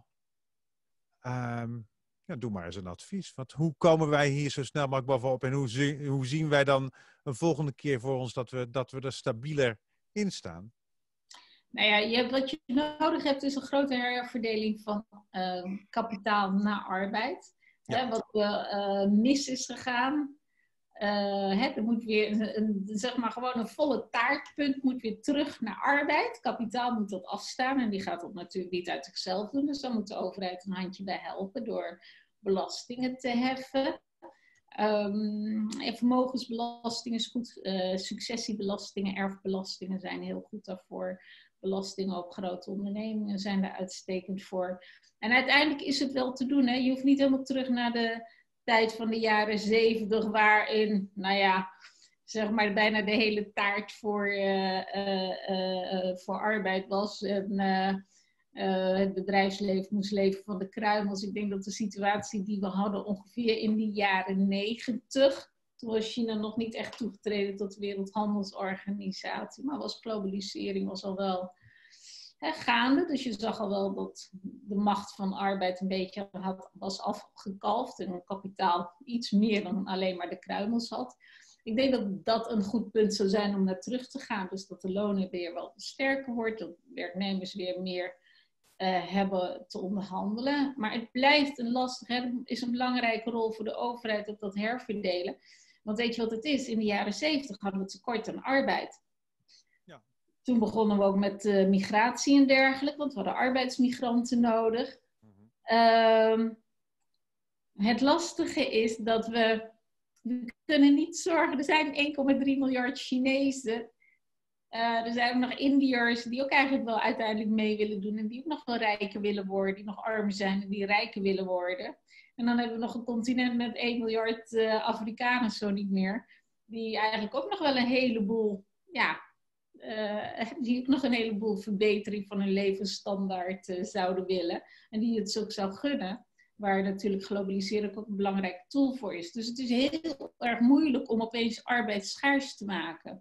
Um, ja, doe maar eens een advies. Want hoe komen wij hier zo snel mogelijk bovenop en hoe, zi- hoe zien wij dan een volgende keer voor ons dat we, dat we er stabieler in staan? Nou ja, je hebt, wat je nodig hebt is een grote herverdeling van uh, kapitaal naar arbeid. Ja. Hè, wat uh, mis is gegaan. Uh, hè, er moet weer een, een, zeg maar gewoon een volle taartpunt moet weer terug naar arbeid. Kapitaal moet dat afstaan en die gaat dat natuurlijk niet uit zichzelf doen. Dus daar moet de overheid een handje bij helpen door belastingen te heffen. Um, en vermogensbelasting is goed, uh, successiebelastingen, erfbelastingen zijn heel goed daarvoor. Belastingen op grote ondernemingen zijn daar uitstekend voor. En uiteindelijk is het wel te doen. Hè? Je hoeft niet helemaal terug naar de tijd van de jaren zeventig, waarin, nou ja, zeg maar bijna de hele taart voor, uh, uh, uh, voor arbeid was. En uh, uh, het bedrijfsleven moest leven van de kruimels. Ik denk dat de situatie die we hadden ongeveer in de jaren negentig, toen was China nog niet echt toegetreden tot de Wereldhandelsorganisatie, maar was globalisering was al wel hè, gaande. Dus je zag al wel dat de macht van arbeid een beetje had, was afgekalfd en kapitaal iets meer dan alleen maar de kruimels had. Ik denk dat dat een goed punt zou zijn om naar terug te gaan. Dus dat de lonen weer wat sterker wordt, dat werknemers weer meer uh, hebben te onderhandelen. Maar het blijft een lastig, hè? Het is een belangrijke rol voor de overheid op dat herverdelen. Want weet je wat het is? In de jaren zeventig hadden we tekort aan arbeid. Ja. Toen begonnen we ook met uh, migratie en dergelijke, want we hadden arbeidsmigranten nodig. Mm-hmm. Uh, het lastige is dat we, we kunnen niet zorgen, er zijn één komma drie miljard Chinezen. Uh, er zijn ook nog Indiërs die ook eigenlijk wel uiteindelijk mee willen doen en die ook nog wel rijker willen worden, die nog arm zijn en die rijker willen worden. En dan hebben we nog een continent met één miljard uh, Afrikanen, zo niet meer. Die eigenlijk ook nog wel een heleboel, ja, uh, die ook nog een heleboel verbetering van hun levensstandaard uh, zouden willen. En die het ook zou gunnen. Waar natuurlijk globalisering ook een belangrijk tool voor is. Dus het is heel erg moeilijk om opeens arbeid schaars te maken.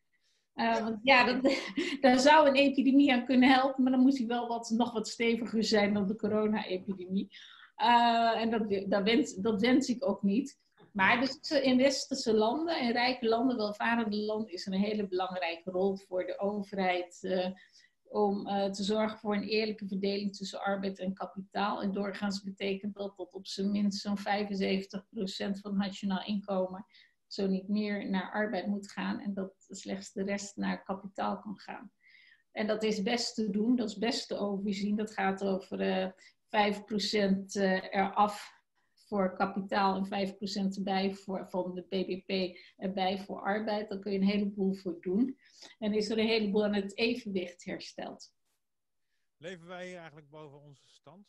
Uh, want ja, dat, daar zou een epidemie aan kunnen helpen. Maar dan moet die wel wat, nog wat steviger zijn dan de corona-epidemie. Uh, en dat, dat, wens, dat wens ik ook niet. Maar dus in westerse landen, in rijke landen, welvarende landen, is er een hele belangrijke rol voor de overheid uh, om uh, te zorgen voor een eerlijke verdeling tussen arbeid en kapitaal. En doorgaans betekent dat dat op zijn minst zo'n vijfenzeventig procent van het nationaal inkomen zo niet meer naar arbeid moet gaan en dat slechts de rest naar kapitaal kan gaan. En dat is best te doen, dat is best te overzien. Dat gaat over uh, vijf procent uh, eraf voor kapitaal en vijf procent erbij voor, van de B B P erbij voor arbeid. Daar kun je een heleboel voor doen. En is er een heleboel aan het evenwicht hersteld. Leven wij eigenlijk boven onze stand?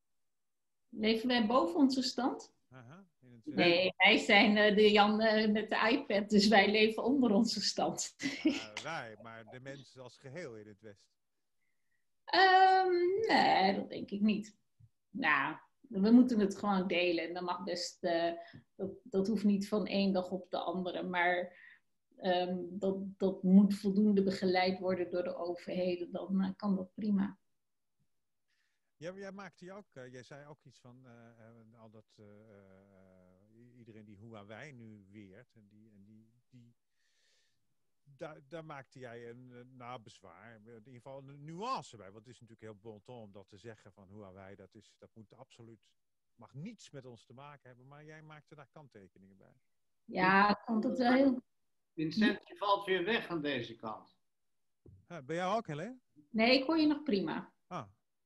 Leven wij boven onze stand? Aha, in het nee, wij zijn uh, de Jan uh, met de iPad, dus wij leven onder onze stand. Uh, wij, maar de mensen als geheel in het Westen? Um, nee, dat denk ik niet. Nou, we moeten het gewoon delen. En dat mag best, uh, dat, dat hoeft niet van één dag op de andere. Maar um, dat, dat moet voldoende begeleid worden door de overheden. Dan uh, kan dat prima. Ja, jij maakte je ook, uh, jij zei ook iets van uh, uh, al dat uh, uh, iedereen die Huawei nu weert en die, en die, die daar, daar maakte jij een uh, nou, bezwaar, in ieder geval een nuance bij, want het is natuurlijk heel bon ton om dat te zeggen van Huawei, dat is, dat moet absoluut, mag niets met ons te maken hebben, maar jij maakte daar kanttekeningen bij. Ja, ik vond het wel heel... Vincent, je valt weer weg aan deze kant. Uh, ben jij ook, Helene? Nee, ik hoor je nog prima. Ah.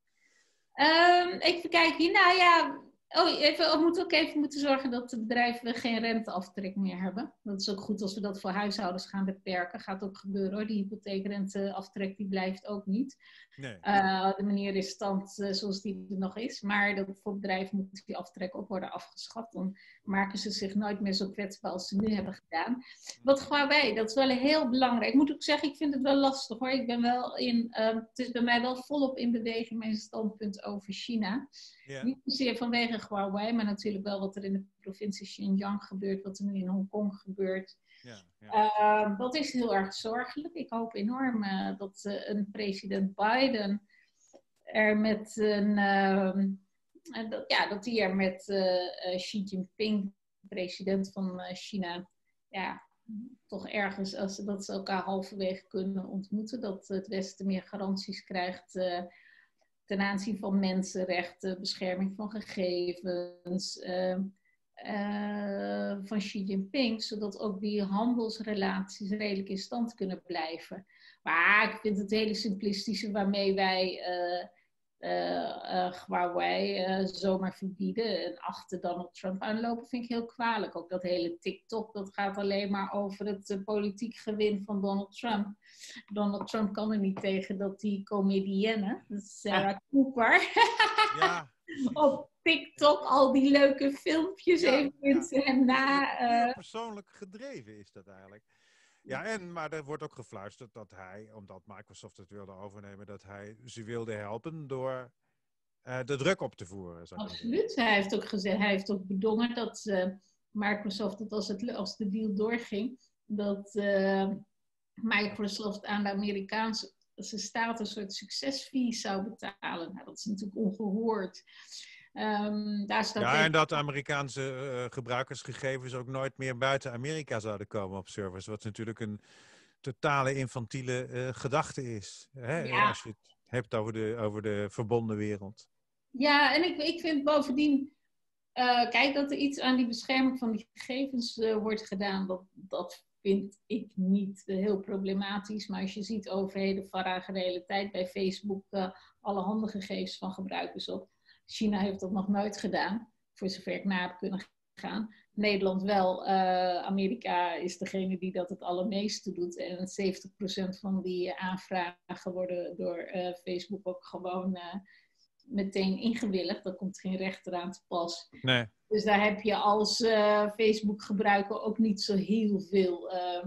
Um, even kijken, nou ja, oh, even, we moeten ook even moeten zorgen dat de bedrijven geen renteaftrek meer hebben. Dat is ook goed als we dat voor huishoudens gaan beperken. Gaat ook gebeuren hoor, die hypotheekrenteaftrek die blijft ook niet. Nee. Uh, de manier is stand uh, zoals die er nog is, maar dat voor bedrijven moet die aftrek ook worden afgeschaft. Dan maken ze zich nooit meer zo kwetsbaar als ze nu hebben gedaan. Wat Huawei, dat is wel heel belangrijk. Ik moet ook zeggen, ik vind het wel lastig hoor. Ik ben wel in, uh, het is bij mij wel volop in beweging mijn standpunt over China. Yeah. Niet zozeer vanwege Huawei, maar natuurlijk wel wat er in de provincie Xinjiang gebeurt, wat er nu in Hongkong gebeurt. Ja, ja. Uh, dat is heel erg zorgelijk. Ik hoop enorm uh, dat uh, een president Biden er met een, uh, dat, ja, dat hij er met uh, uh, Xi Jinping, president van uh, China, ja, toch ergens als, dat ze elkaar halverwege kunnen ontmoeten, dat het Westen meer garanties krijgt uh, ten aanzien van mensenrechten, bescherming van gegevens. Uh, Uh, van Xi Jinping, zodat ook die handelsrelaties redelijk in stand kunnen blijven. Maar ik vind het hele simplistische waarmee wij uh, uh, uh, Huawei uh, zomaar verbieden en achter Donald Trump aanlopen, vind ik heel kwalijk. Ook dat hele TikTok, dat gaat alleen maar over het uh, politiek gewin van Donald Trump. Donald Trump kan er niet tegen dat die comedienne, Sarah Cooper, Ja. op TikTok al die leuke filmpjes Ja, heeft vindt ja. en na... Heel Uh, persoonlijk gedreven is dat eigenlijk. Ja, en, maar er wordt ook gefluisterd dat hij, omdat Microsoft het wilde overnemen, dat hij ze wilde helpen door uh, de druk op te voeren. Zou ik absoluut. Hij heeft ook gezegd, hij heeft ook bedongen dat uh, Microsoft, dat als, het, als de deal doorging, dat uh, Microsoft aan de Amerikaanse staat een soort succesfee zou betalen. Nou, dat is natuurlijk ongehoord. Um, daar staat ja, en dat Amerikaanse uh, gebruikersgegevens ook nooit meer buiten Amerika zouden komen op servers. Wat natuurlijk een totale infantiele uh, gedachte is. Hè? Ja. Als je het hebt over de, over de verbonden wereld. Ja, en ik, ik vind bovendien... Uh, kijk, dat er iets aan die bescherming van die gegevens uh, wordt gedaan, dat, dat vind ik niet uh, heel problematisch. Maar als je ziet overheden varage de hele tijd bij Facebook uh, alle handen gegevens van gebruikers op. China heeft dat nog nooit gedaan, voor zover ik na heb kunnen gaan. Nederland wel. Uh, Amerika is degene die dat het allermeeste doet. En zeventig procent van die aanvragen worden door uh, Facebook ook gewoon uh, meteen ingewilligd. Daar komt geen rechter aan te pas. Nee. Dus daar heb je als uh, Facebook-gebruiker ook niet zo heel veel... Uh,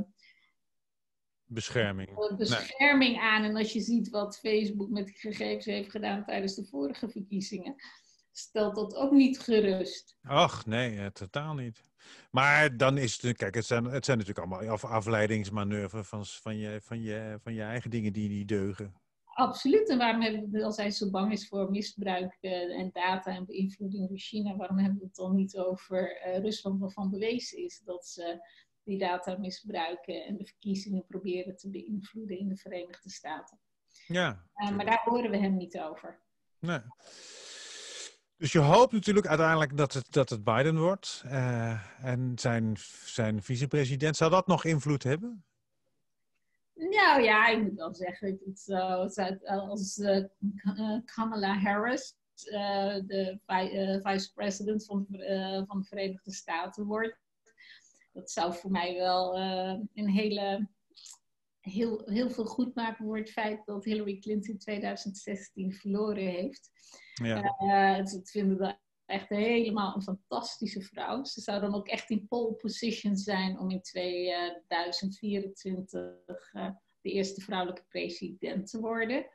Bescherming. Bescherming nee. aan. En als je ziet wat Facebook met die gegevens heeft gedaan tijdens de vorige verkiezingen, stelt dat ook niet gerust. Ach, nee, eh, totaal niet. Maar dan is het, kijk, het zijn, het zijn natuurlijk allemaal af, afleidingsmanoeuvres van, van, je, van, je, van je eigen dingen die niet deugen. Absoluut. En waarom hebben we, als hij zo bang is voor misbruik uh, en data en beïnvloeding door China, waarom hebben we het dan niet over uh, Rusland, waarvan bewezen is dat ze die data misbruiken en de verkiezingen proberen te beïnvloeden in de Verenigde Staten. Ja. Uh, maar daar horen we hem niet over. Nee. Dus je hoopt natuurlijk uiteindelijk dat het, dat het Biden wordt. Uh, en zijn, zijn vicepresident, zou dat nog invloed hebben? Nou ja, ik moet wel zeggen, het, uh, als uh, Kamala Harris uh, de uh, vice-president van, uh, van de Verenigde Staten wordt, dat zou voor mij wel uh, een hele, heel, heel veel goed maken voor het feit dat Hillary Clinton in tweeduizend zestien verloren heeft. Ja. Uh, ze vinden dat echt helemaal een fantastische vrouw. Ze zou dan ook echt in pole position zijn om in tweeduizend vierentwintig uh, de eerste vrouwelijke president te worden.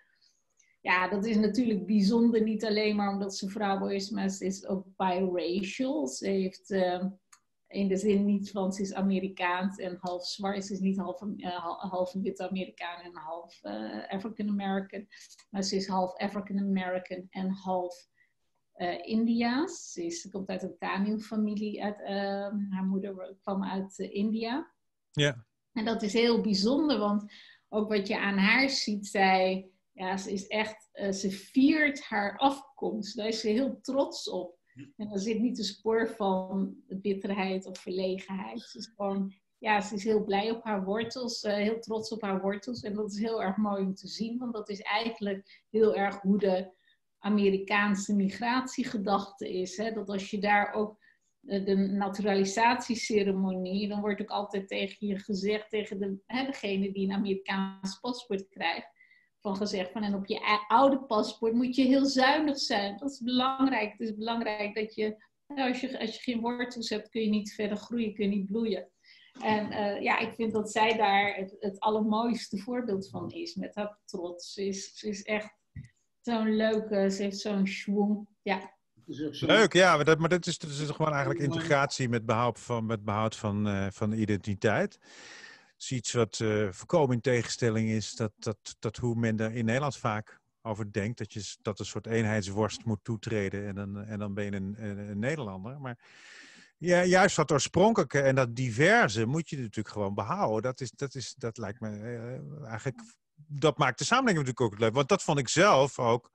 Ja, dat is natuurlijk bijzonder, niet alleen maar omdat ze vrouw is, maar ze is ook biracial. Ze heeft uh, in de zin niet van ze is Amerikaans en half zwart. Ze is niet half, uh, half een witte Amerikaan en half uh, African American. Maar ze is half African American en half uh, Indiaas. Ze, is, ze komt uit een Tamil-familie. Uit, uh, haar moeder kwam uit uh, India. Ja. En dat is heel bijzonder, want ook wat je aan haar ziet, zij, ja, ze is echt, uh, ze viert haar afkomst. Daar is ze heel trots op. En er zit niet een spoor van bitterheid of verlegenheid. Ze is gewoon, ja, ze is heel blij op haar wortels, uh, heel trots op haar wortels. En dat is heel erg mooi om te zien, want dat is eigenlijk heel erg hoe de Amerikaanse migratiegedachte is. Hè? Dat als je daar ook uh, de naturalisatieceremonie, dan wordt ook altijd tegen je gezegd, tegen de, hè, degene die een Amerikaans paspoort krijgt, van gezegd van en op je oude paspoort moet je heel zuinig zijn. Dat is belangrijk. Het is belangrijk dat je, als je, als je geen wortels hebt, kun je niet verder groeien, kun je niet bloeien. En uh, ja, ik vind dat zij daar het, het allermooiste voorbeeld van is, met haar trots. Ze is, ze is echt zo'n leuke, ze heeft zo'n schwung. Ja. Leuk, ja, maar dat, maar dat is, dat is gewoon eigenlijk integratie met behoud van, met behoud van, uh, van identiteit. Dat is iets wat uh, volkomen in tegenstelling is dat, dat, dat hoe men er in Nederland vaak over denkt. Dat je dat een soort eenheidsworst moet toetreden en dan, en dan ben je een, een, een Nederlander. Maar ja, juist dat oorspronkelijke en dat diverse moet je natuurlijk gewoon behouden. Dat, is, dat, is, dat lijkt me uh, eigenlijk, dat maakt de samenleving natuurlijk ook leuk. Want dat vond ik zelf ook,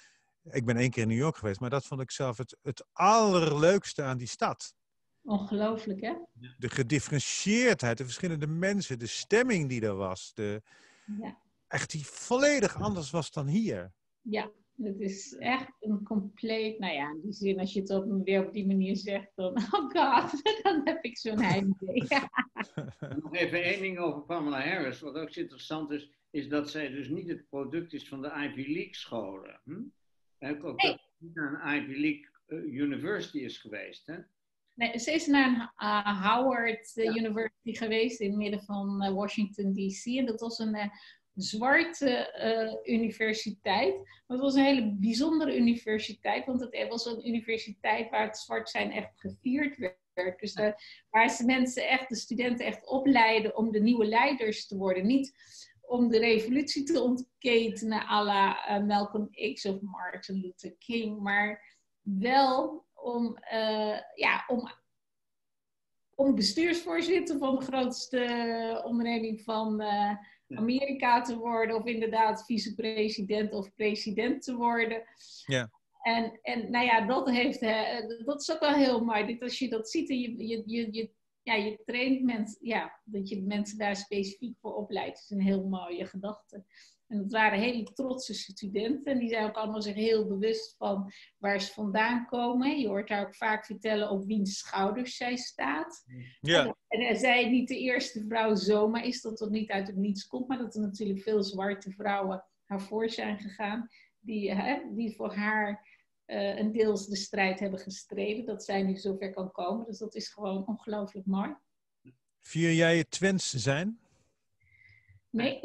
ik ben één keer in New York geweest, maar dat vond ik zelf het, het allerleukste aan die stad. Ongelooflijk, hè? De gedifferentieerdheid, de verschillende mensen, de stemming die er was. De, ja. Echt die volledig anders was dan hier. Ja, Het is echt een compleet, nou ja, in die zin, als je het op, weer op die manier zegt, dan, oh god, dan heb ik zo'n heimwee. Ja. Nog even één ding over Pamela Harris. Wat ook interessant is, is dat zij dus niet het product is van de Ivy League scholen. Hm? Ook, ook dat ze niet naar een Ivy League uh, University is geweest, hè? Nee, ze is naar een uh, Howard uh, Ja. University geweest in het midden van uh, Washington D C. En dat was een uh, zwarte uh, universiteit. Maar het was een hele bijzondere universiteit, want het was een universiteit waar het zwart zijn echt gevierd werd. Dus uh, waar ze mensen echt, de studenten echt opleiden om de nieuwe leiders te worden. Niet om de revolutie te ontketenen à la uh, Malcolm X of Martin Luther King, maar wel om, uh, ja, om, om bestuursvoorzitter van de grootste onderneming van uh, Amerika te worden, of inderdaad vicepresident of president te worden. Ja. En, en nou ja, dat, heeft, uh, dat is ook wel heel mooi. Dit, als je dat ziet en je, je, je, je, ja, je traint mensen, ja, dat je mensen daar specifiek voor opleidt, is een heel mooie gedachte. En dat waren hele trotse studenten. En die zijn ook allemaal zich heel bewust van waar ze vandaan komen. Je hoort haar ook vaak vertellen op wiens schouders zij staat. Ja. En, en zij niet de eerste vrouw zomaar is, dat dat niet uit het niets komt. Maar dat er natuurlijk veel zwarte vrouwen haar voor zijn gegaan. Die, hè, die voor haar uh, een deels de strijd hebben gestreden. Dat zij nu zover kan komen. Dus dat is gewoon ongelooflijk mooi. Vier jij je Twents zijn? Nee.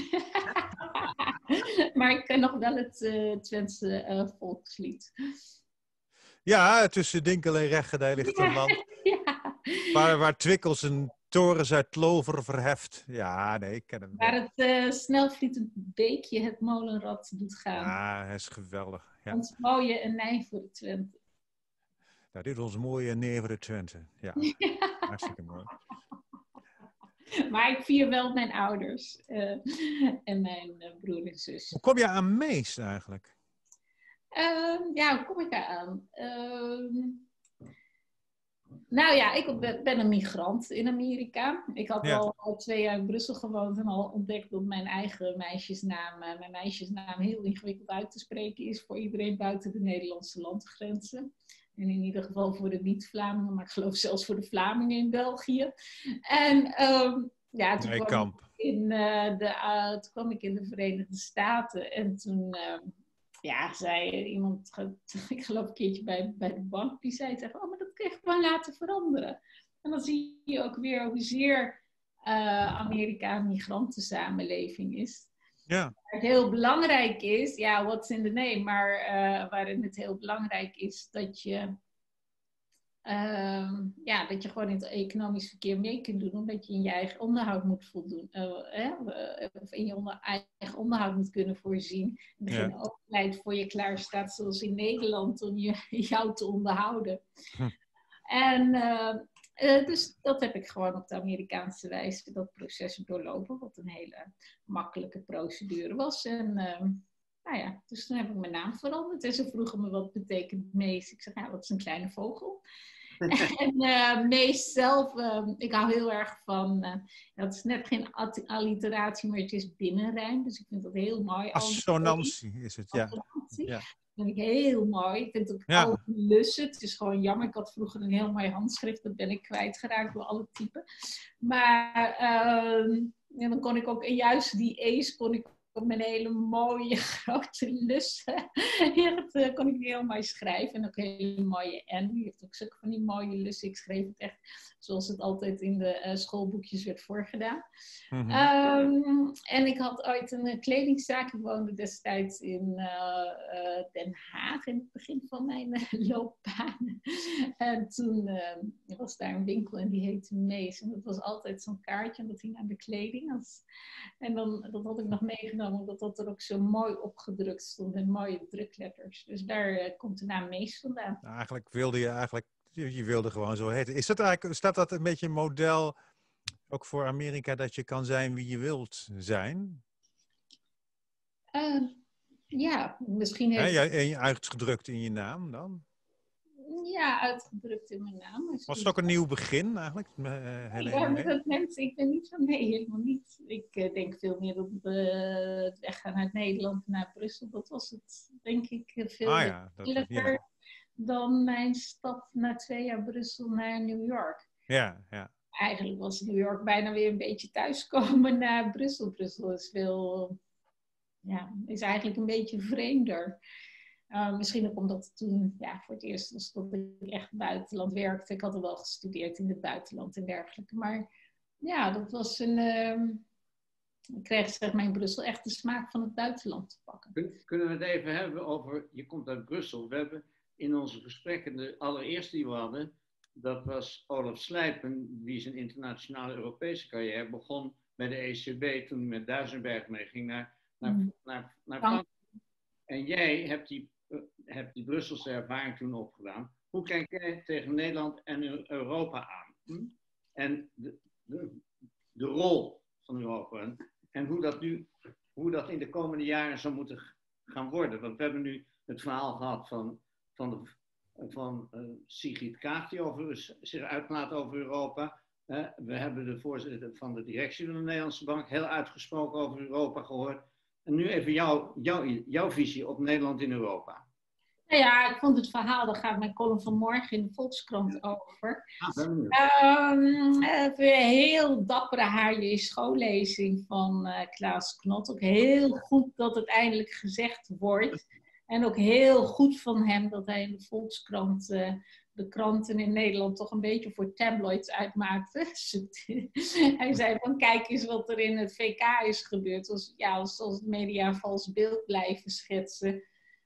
Maar ik ken nog wel het uh, Twentse uh, volkslied. Ja, tussen Dinkel en Reggedij ligt een land. Ja. Waar, waar Twikkels een torens uit Tlover verheft. Ja, nee, ik ken hem. Waar het uh, snelvlietend beekje het molenrad doet gaan. Ja, hij is geweldig. Ja. Ons mooie en nij voor de Twente. Nou, dit is ons mooie neer voor de Twente. Ja, ja. Hartstikke mooi. Maar ik vier wel mijn ouders uh, en mijn uh, broer en zus. Hoe kom je aan Mees eigenlijk? Uh, ja, hoe kom ik daar aan? Uh, nou ja, ik ben, ben een migrant in Amerika. Ik had ja. al, al twee jaar in Brussel gewoond en al ontdekt dat mijn eigen meisjesnaam, uh, mijn meisjesnaam heel ingewikkeld uit te spreken is voor iedereen buiten de Nederlandse landgrenzen. En in ieder geval voor de niet-Vlamingen, maar ik geloof zelfs voor de Vlamingen in België. En um, ja, toen, nee, kwam ik in, uh, de, uh, toen kwam ik in de Verenigde Staten. En toen uh, ja, zei iemand, ik geloof een keertje bij, bij de bank, die zei tegen, oh, maar dat kun je gewoon laten veranderen. En dan zie je ook weer hoezeer uh, Amerika een migrantensamenleving is. Ja. Waar het heel belangrijk is, ja, what's in the name, maar uh, waarin het heel belangrijk is dat je, uh, ja, dat je gewoon in het economisch verkeer mee kunt doen, omdat je in je eigen onderhoud moet voldoen, uh, eh, of in je onder, eigen onderhoud moet kunnen voorzien. En er ja. geen overheid voor je klaar staat, zoals in Nederland, om je, jou te onderhouden. Hm. En uh, Uh, dus dat heb ik gewoon op de Amerikaanse wijze, dat proces doorlopen, wat een hele makkelijke procedure was. En uh, nou ja, dus toen heb ik mijn naam veranderd. En ze vroegen me wat betekent Mees. Ik zeg, ja, dat is een kleine vogel. En uh, Mees zelf, uh, ik hou heel erg van, uh, dat is net geen alliteratie, maar het is binnenrijm. Dus ik vind dat heel mooi. Assonantie is het, ja. Assonantie. Ja. Dat vind ik heel mooi. Ik vind het ook ja. al lussen. Het is gewoon jammer. Ik had vroeger een heel mooi handschrift. Dat ben ik kwijtgeraakt door alle typen. Maar uh, ja, dan kon ik ook, en juist die E's kon ik op mijn hele mooie grote lussen. Ja, dat kon ik heel mooi schrijven. En ook hele mooie N. Die heeft ook zulke van die mooie lussen. Ik schreef het echt zoals het altijd in de uh, schoolboekjes werd voorgedaan. Mm-hmm. um, en ik had ooit een uh, kledingzaak. Ik woonde destijds in uh, uh, Den Haag in het begin van mijn uh, loopbaan. En toen uh, was daar een winkel en die heette Mees. En dat was altijd zo'n kaartje en dat hing aan de kleding. Als, en dan, dat had ik nog meegenomen, omdat dat er ook zo mooi opgedrukt stond met mooie drukletters. Dus daar uh, komt de naam Mees vandaan. Nou, eigenlijk wilde je eigenlijk, je wilde gewoon zo heten. Is dat eigenlijk, staat dat een beetje een model ook voor Amerika, dat je kan zijn wie je wilt zijn? Uh, ja, misschien heeft... Ja, en je uitgedrukt in je naam dan? Ja, uitgedrukt in mijn naam. Dus Was het ook een nieuw begin eigenlijk? Uh, ja, maar dat mensen, ik ben niet van nee, helemaal niet. Ik uh, denk veel meer op uh, het weggaan uit Nederland naar Brussel. Dat was het, denk ik, veel ah, ja, makkelijker ja. dan mijn stap na twee jaar Brussel naar New York. Ja, ja. Eigenlijk was New York bijna weer een beetje thuiskomen naar Brussel. Brussel is veel, ja, is eigenlijk een beetje vreemder. Uh, misschien ook omdat het toen ja, voor het eerst was dat ik echt buitenland werkte. Ik had al wel gestudeerd in het buitenland en dergelijke. Maar ja, dat was een... Uh, ik kreeg zeg maar in Brussel echt de smaak van het buitenland te pakken. Kunnen we het even hebben over... Je komt uit Brussel. We hebben in onze gesprekken, de allereerste die we hadden... Dat was Olaf Slijpen, die zijn internationale Europese carrière begon bij de E C B. Toen hij met Duisenberg mee ging naar, naar, mm. naar, naar Frankrijk. En jij hebt die... heb die Brusselse ervaring toen opgedaan. Hoe kijk jij tegen Nederland en Europa aan? Hm? En de, de, de rol van Europa. En hoe dat nu, hoe dat in de komende jaren zou moeten gaan worden. Want we hebben nu het verhaal gehad van, van, de, van uh, Sigrid Kaag die over, zich uitlaat over Europa. Uh, we hebben de voorzitter van de directie van de Nederlandse Bank heel uitgesproken over Europa gehoord. En nu even jouw, jouw, jouw visie op Nederland in Europa. Nou ja, ik vond het verhaal, daar gaat mijn column van morgen in de Volkskrant over. Ah, um, een heel dappere H J schoollezing van uh, Klaas Knot. Ook heel goed dat het eindelijk gezegd wordt. En ook heel goed van hem dat hij in de Volkskrant uh, de kranten in Nederland toch een beetje voor tabloids uitmaakte. Hij zei van kijk eens wat er in het V K is gebeurd. Als, ja, als, als media vals beeld blijven schetsen.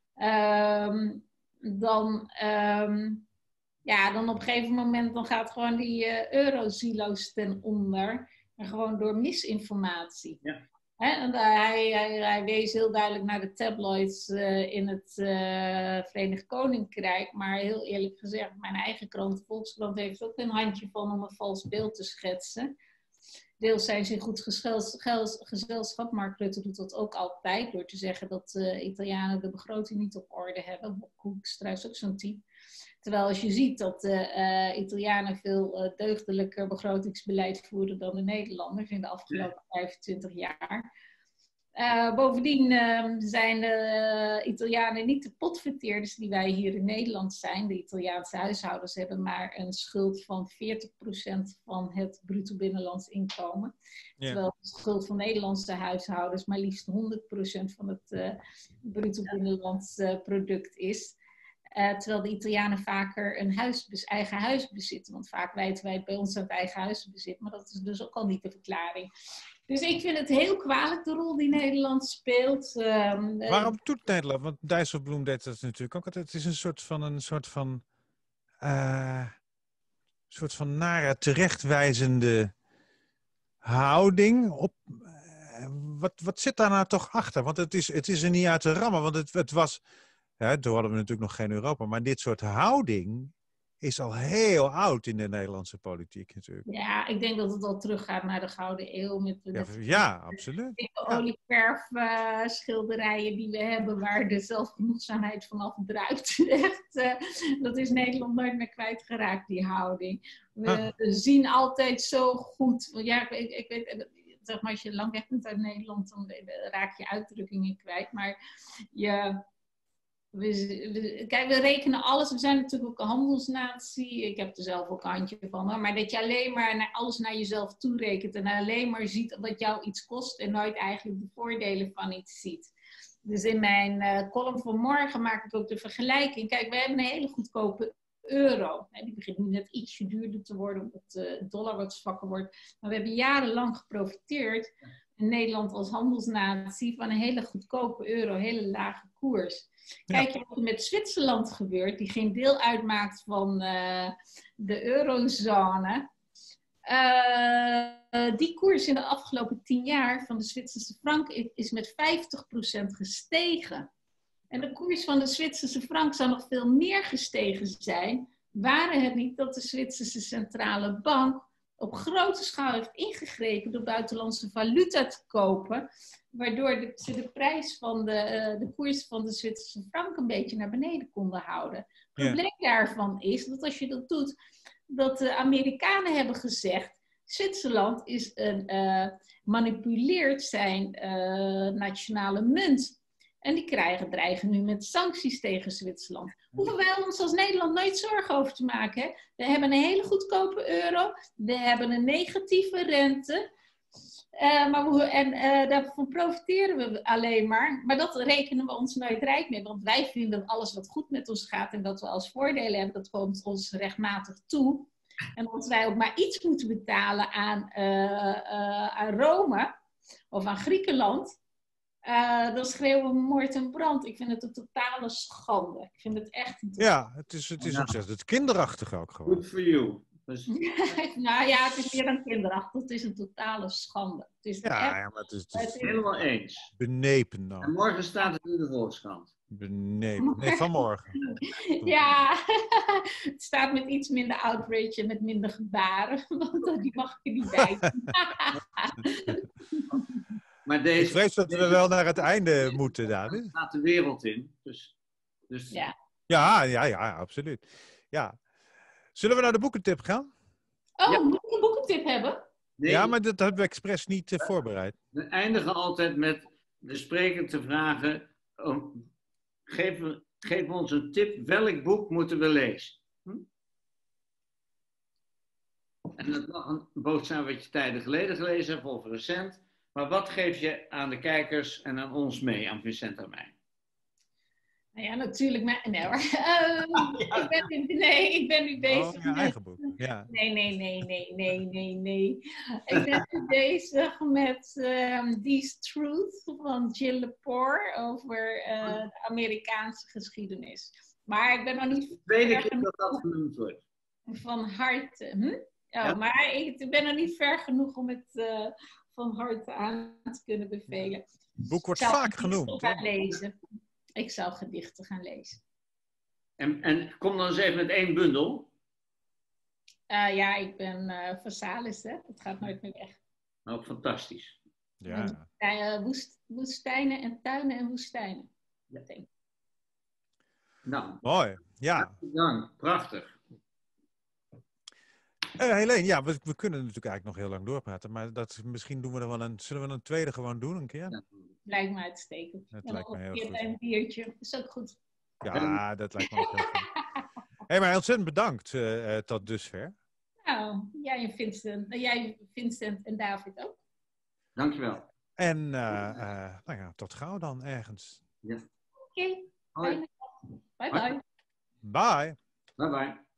Um, dan, um, ja, dan op een gegeven moment dan gaat gewoon die uh, eurosilo's ten onder. En gewoon door misinformatie. Ja. He, en uh, hij, hij, hij wees heel duidelijk naar de tabloids uh, in het uh, Verenigd Koninkrijk. Maar heel eerlijk gezegd, mijn eigen krant, de Volkskrant, heeft ook een handje van om een vals beeld te schetsen. Deels zijn ze in goed gezelschap. Mark Rutte doet dat ook altijd door te zeggen dat uh, Italianen de begroting niet op orde hebben. Bob Hoekstra is ook zo'n type. Terwijl als je ziet dat de uh, Italianen veel uh, deugdelijker begrotingsbeleid voeren dan de Nederlanders in de afgelopen vijfentwintig jaar. Uh, bovendien uh, zijn de uh, Italianen niet de potverteerders die wij hier in Nederland zijn. De Italiaanse huishoudens hebben maar een schuld van veertig procent van het bruto binnenlands inkomen. Ja. Terwijl de schuld van Nederlandse huishoudens maar liefst honderd procent van het uh, bruto binnenlands uh, product is. Uh, terwijl de Italianen vaker een huis, eigen huis bezitten. Want vaak wijten wij bij ons aan het eigen huisbezit. Maar dat is dus ook al niet de verklaring. Dus ik vind het heel kwalijk de rol die Nederland speelt. Um, Waarom doet Nederland? Want Dijsselbloem deed dat natuurlijk ook altijd. Het is een soort van een soort van, uh, soort van nare terechtwijzende houding op. Uh, wat, wat zit daar nou toch achter? Want het is, het is er niet uit te rammen. Want het, het was. Ja, toen hadden we natuurlijk nog geen Europa. Maar dit soort houding is al heel oud in de Nederlandse politiek natuurlijk. Ja, ik denk dat het al teruggaat naar de Gouden Eeuw. Met de, ja, ja, absoluut. De ja. olieverf uh, schilderijen die we hebben, waar de zelfgenoegzaamheid vanaf druipt. Echt, uh, dat is Nederland nooit meer kwijtgeraakt, die houding. We huh. zien altijd zo goed. Ja, ik, ik weet, zeg maar, als je lang weg bent uit Nederland, dan raak je uitdrukkingen kwijt. Maar je... We, we, kijk, we rekenen alles. We zijn natuurlijk ook een handelsnatie. Ik heb er zelf ook een handje van. Hoor. Maar dat je alleen maar naar, alles naar jezelf toerekent. En alleen maar ziet dat jou iets kost. En nooit eigenlijk de voordelen van iets ziet. Dus in mijn uh, column van morgen maak ik ook de vergelijking. Kijk, we hebben een hele goedkope euro. Die begint nu net ietsje duurder te worden. Omdat de dollar wat zwakker wordt. Maar we hebben jarenlang geprofiteerd. In Nederland als handelsnatie. Van een hele goedkope euro. Hele lage koers. Kijk je wat er met Zwitserland gebeurt, die geen deel uitmaakt van uh, de eurozone. Uh, die koers in de afgelopen tien jaar van de Zwitserse frank is met vijftig procent gestegen. En de koers van de Zwitserse frank zou nog veel meer gestegen zijn, waren het niet dat de Zwitserse centrale bank op grote schaal heeft ingegrepen door buitenlandse valuta te kopen, waardoor de, ze de prijs van de, uh, de koers van de Zwitserse frank een beetje naar beneden konden houden. Het probleem yeah. daarvan is dat als je dat doet, dat de Amerikanen hebben gezegd, Zwitserland is een, uh, manipuleert zijn uh, nationale munt. En die krijgen, dreigen nu met sancties tegen Zwitserland. Hoeven wij ons als Nederland nooit zorgen over te maken. Hè? We hebben een hele goedkope euro. We hebben een negatieve rente. Uh, maar we, en uh, daarvan profiteren we alleen maar. Maar dat rekenen we ons nooit rijk mee. Want wij vinden alles wat goed met ons gaat en dat we als voordelen hebben, dat komt ons rechtmatig toe. En als wij ook maar iets moeten betalen aan, uh, uh, aan Rome of aan Griekenland, Uh, dan schreeuwen we moord en brand. Ik vind het een totale schande. Ik vind het echt een totale... Ja, het is, het is ontzettend kinderachtig ook gewoon. Good for you. Dus... nou ja, het is meer dan kinderachtig. Het is een totale schande. Het is ja, echt... ja, maar het is, het is... Het is helemaal eens. Benepen dan. En morgen staat het in de Volkskrant. Benepen. Nee, vanmorgen. ja, het staat met iets minder outrage en met minder gebaren. Want die mag ik er niet bij. Maar deze, ik vrees dat we wel naar het einde moeten, David. Gaat de wereld in. Dus, dus... Ja. Ja, ja, ja, absoluut. Ja. Zullen we naar de boekentip gaan? Oh, ja. moet ik een boekentip hebben? Nee. Ja, maar dat hebben we expres niet uh, voorbereid. We eindigen altijd met de spreker te vragen, um, geef, geef ons een tip, welk boek moeten we lezen? Hm? En dat mag een boodschap zijn wat je tijden geleden gelezen hebt of recent. Maar wat geef je aan de kijkers en aan ons mee, aan Vincent en mij? Nou ja, natuurlijk. Maar, nee hoor. Um, ja. ik ben, nee, ik ben nu bezig oh, je met... eigen boek. Ja. Nee, nee, nee, nee, nee, nee, nee. Ik ben nu bezig met um, These Truth van Jill Lepore over uh, de Amerikaanse geschiedenis. Maar ik ben nog niet... De tweede keer dat dat genoemd wordt. Van harte. Hm? Oh, ja. Maar ik ben nog niet ver genoeg om het... Uh, van harte aan te kunnen bevelen. Het boek wordt vaak genoemd. Gaan lezen. Ik zou gedichten gaan lezen. En, en kom dan eens even met één bundel. Uh, ja, ik ben uh, Versalis, hè. Het gaat nooit meer weg. Nou, fantastisch. Ja. En, uh, woest, woestijnen en tuinen en woestijnen. Ja. Denk ik. Nou. Mooi, ja. Dank, prachtig. Uh, Helene, ja, we, we kunnen natuurlijk eigenlijk nog heel lang doorpraten, maar dat, misschien doen we er wel een, zullen we een tweede gewoon doen een keer? Ja. Lijkt me uitstekend. Dat en lijkt me heel goed. Een biertje, is ook goed. Ja, dat lijkt me ook heel goed. Hé, hey, maar ontzettend bedankt uh, uh, tot dusver. Nou, jij en Vincent, uh, jij, Vincent en David ook. Dankjewel. En uh, uh, nou ja, tot gauw dan ergens. Ja. Oké, okay. Bye bye. Bye. Bye bye.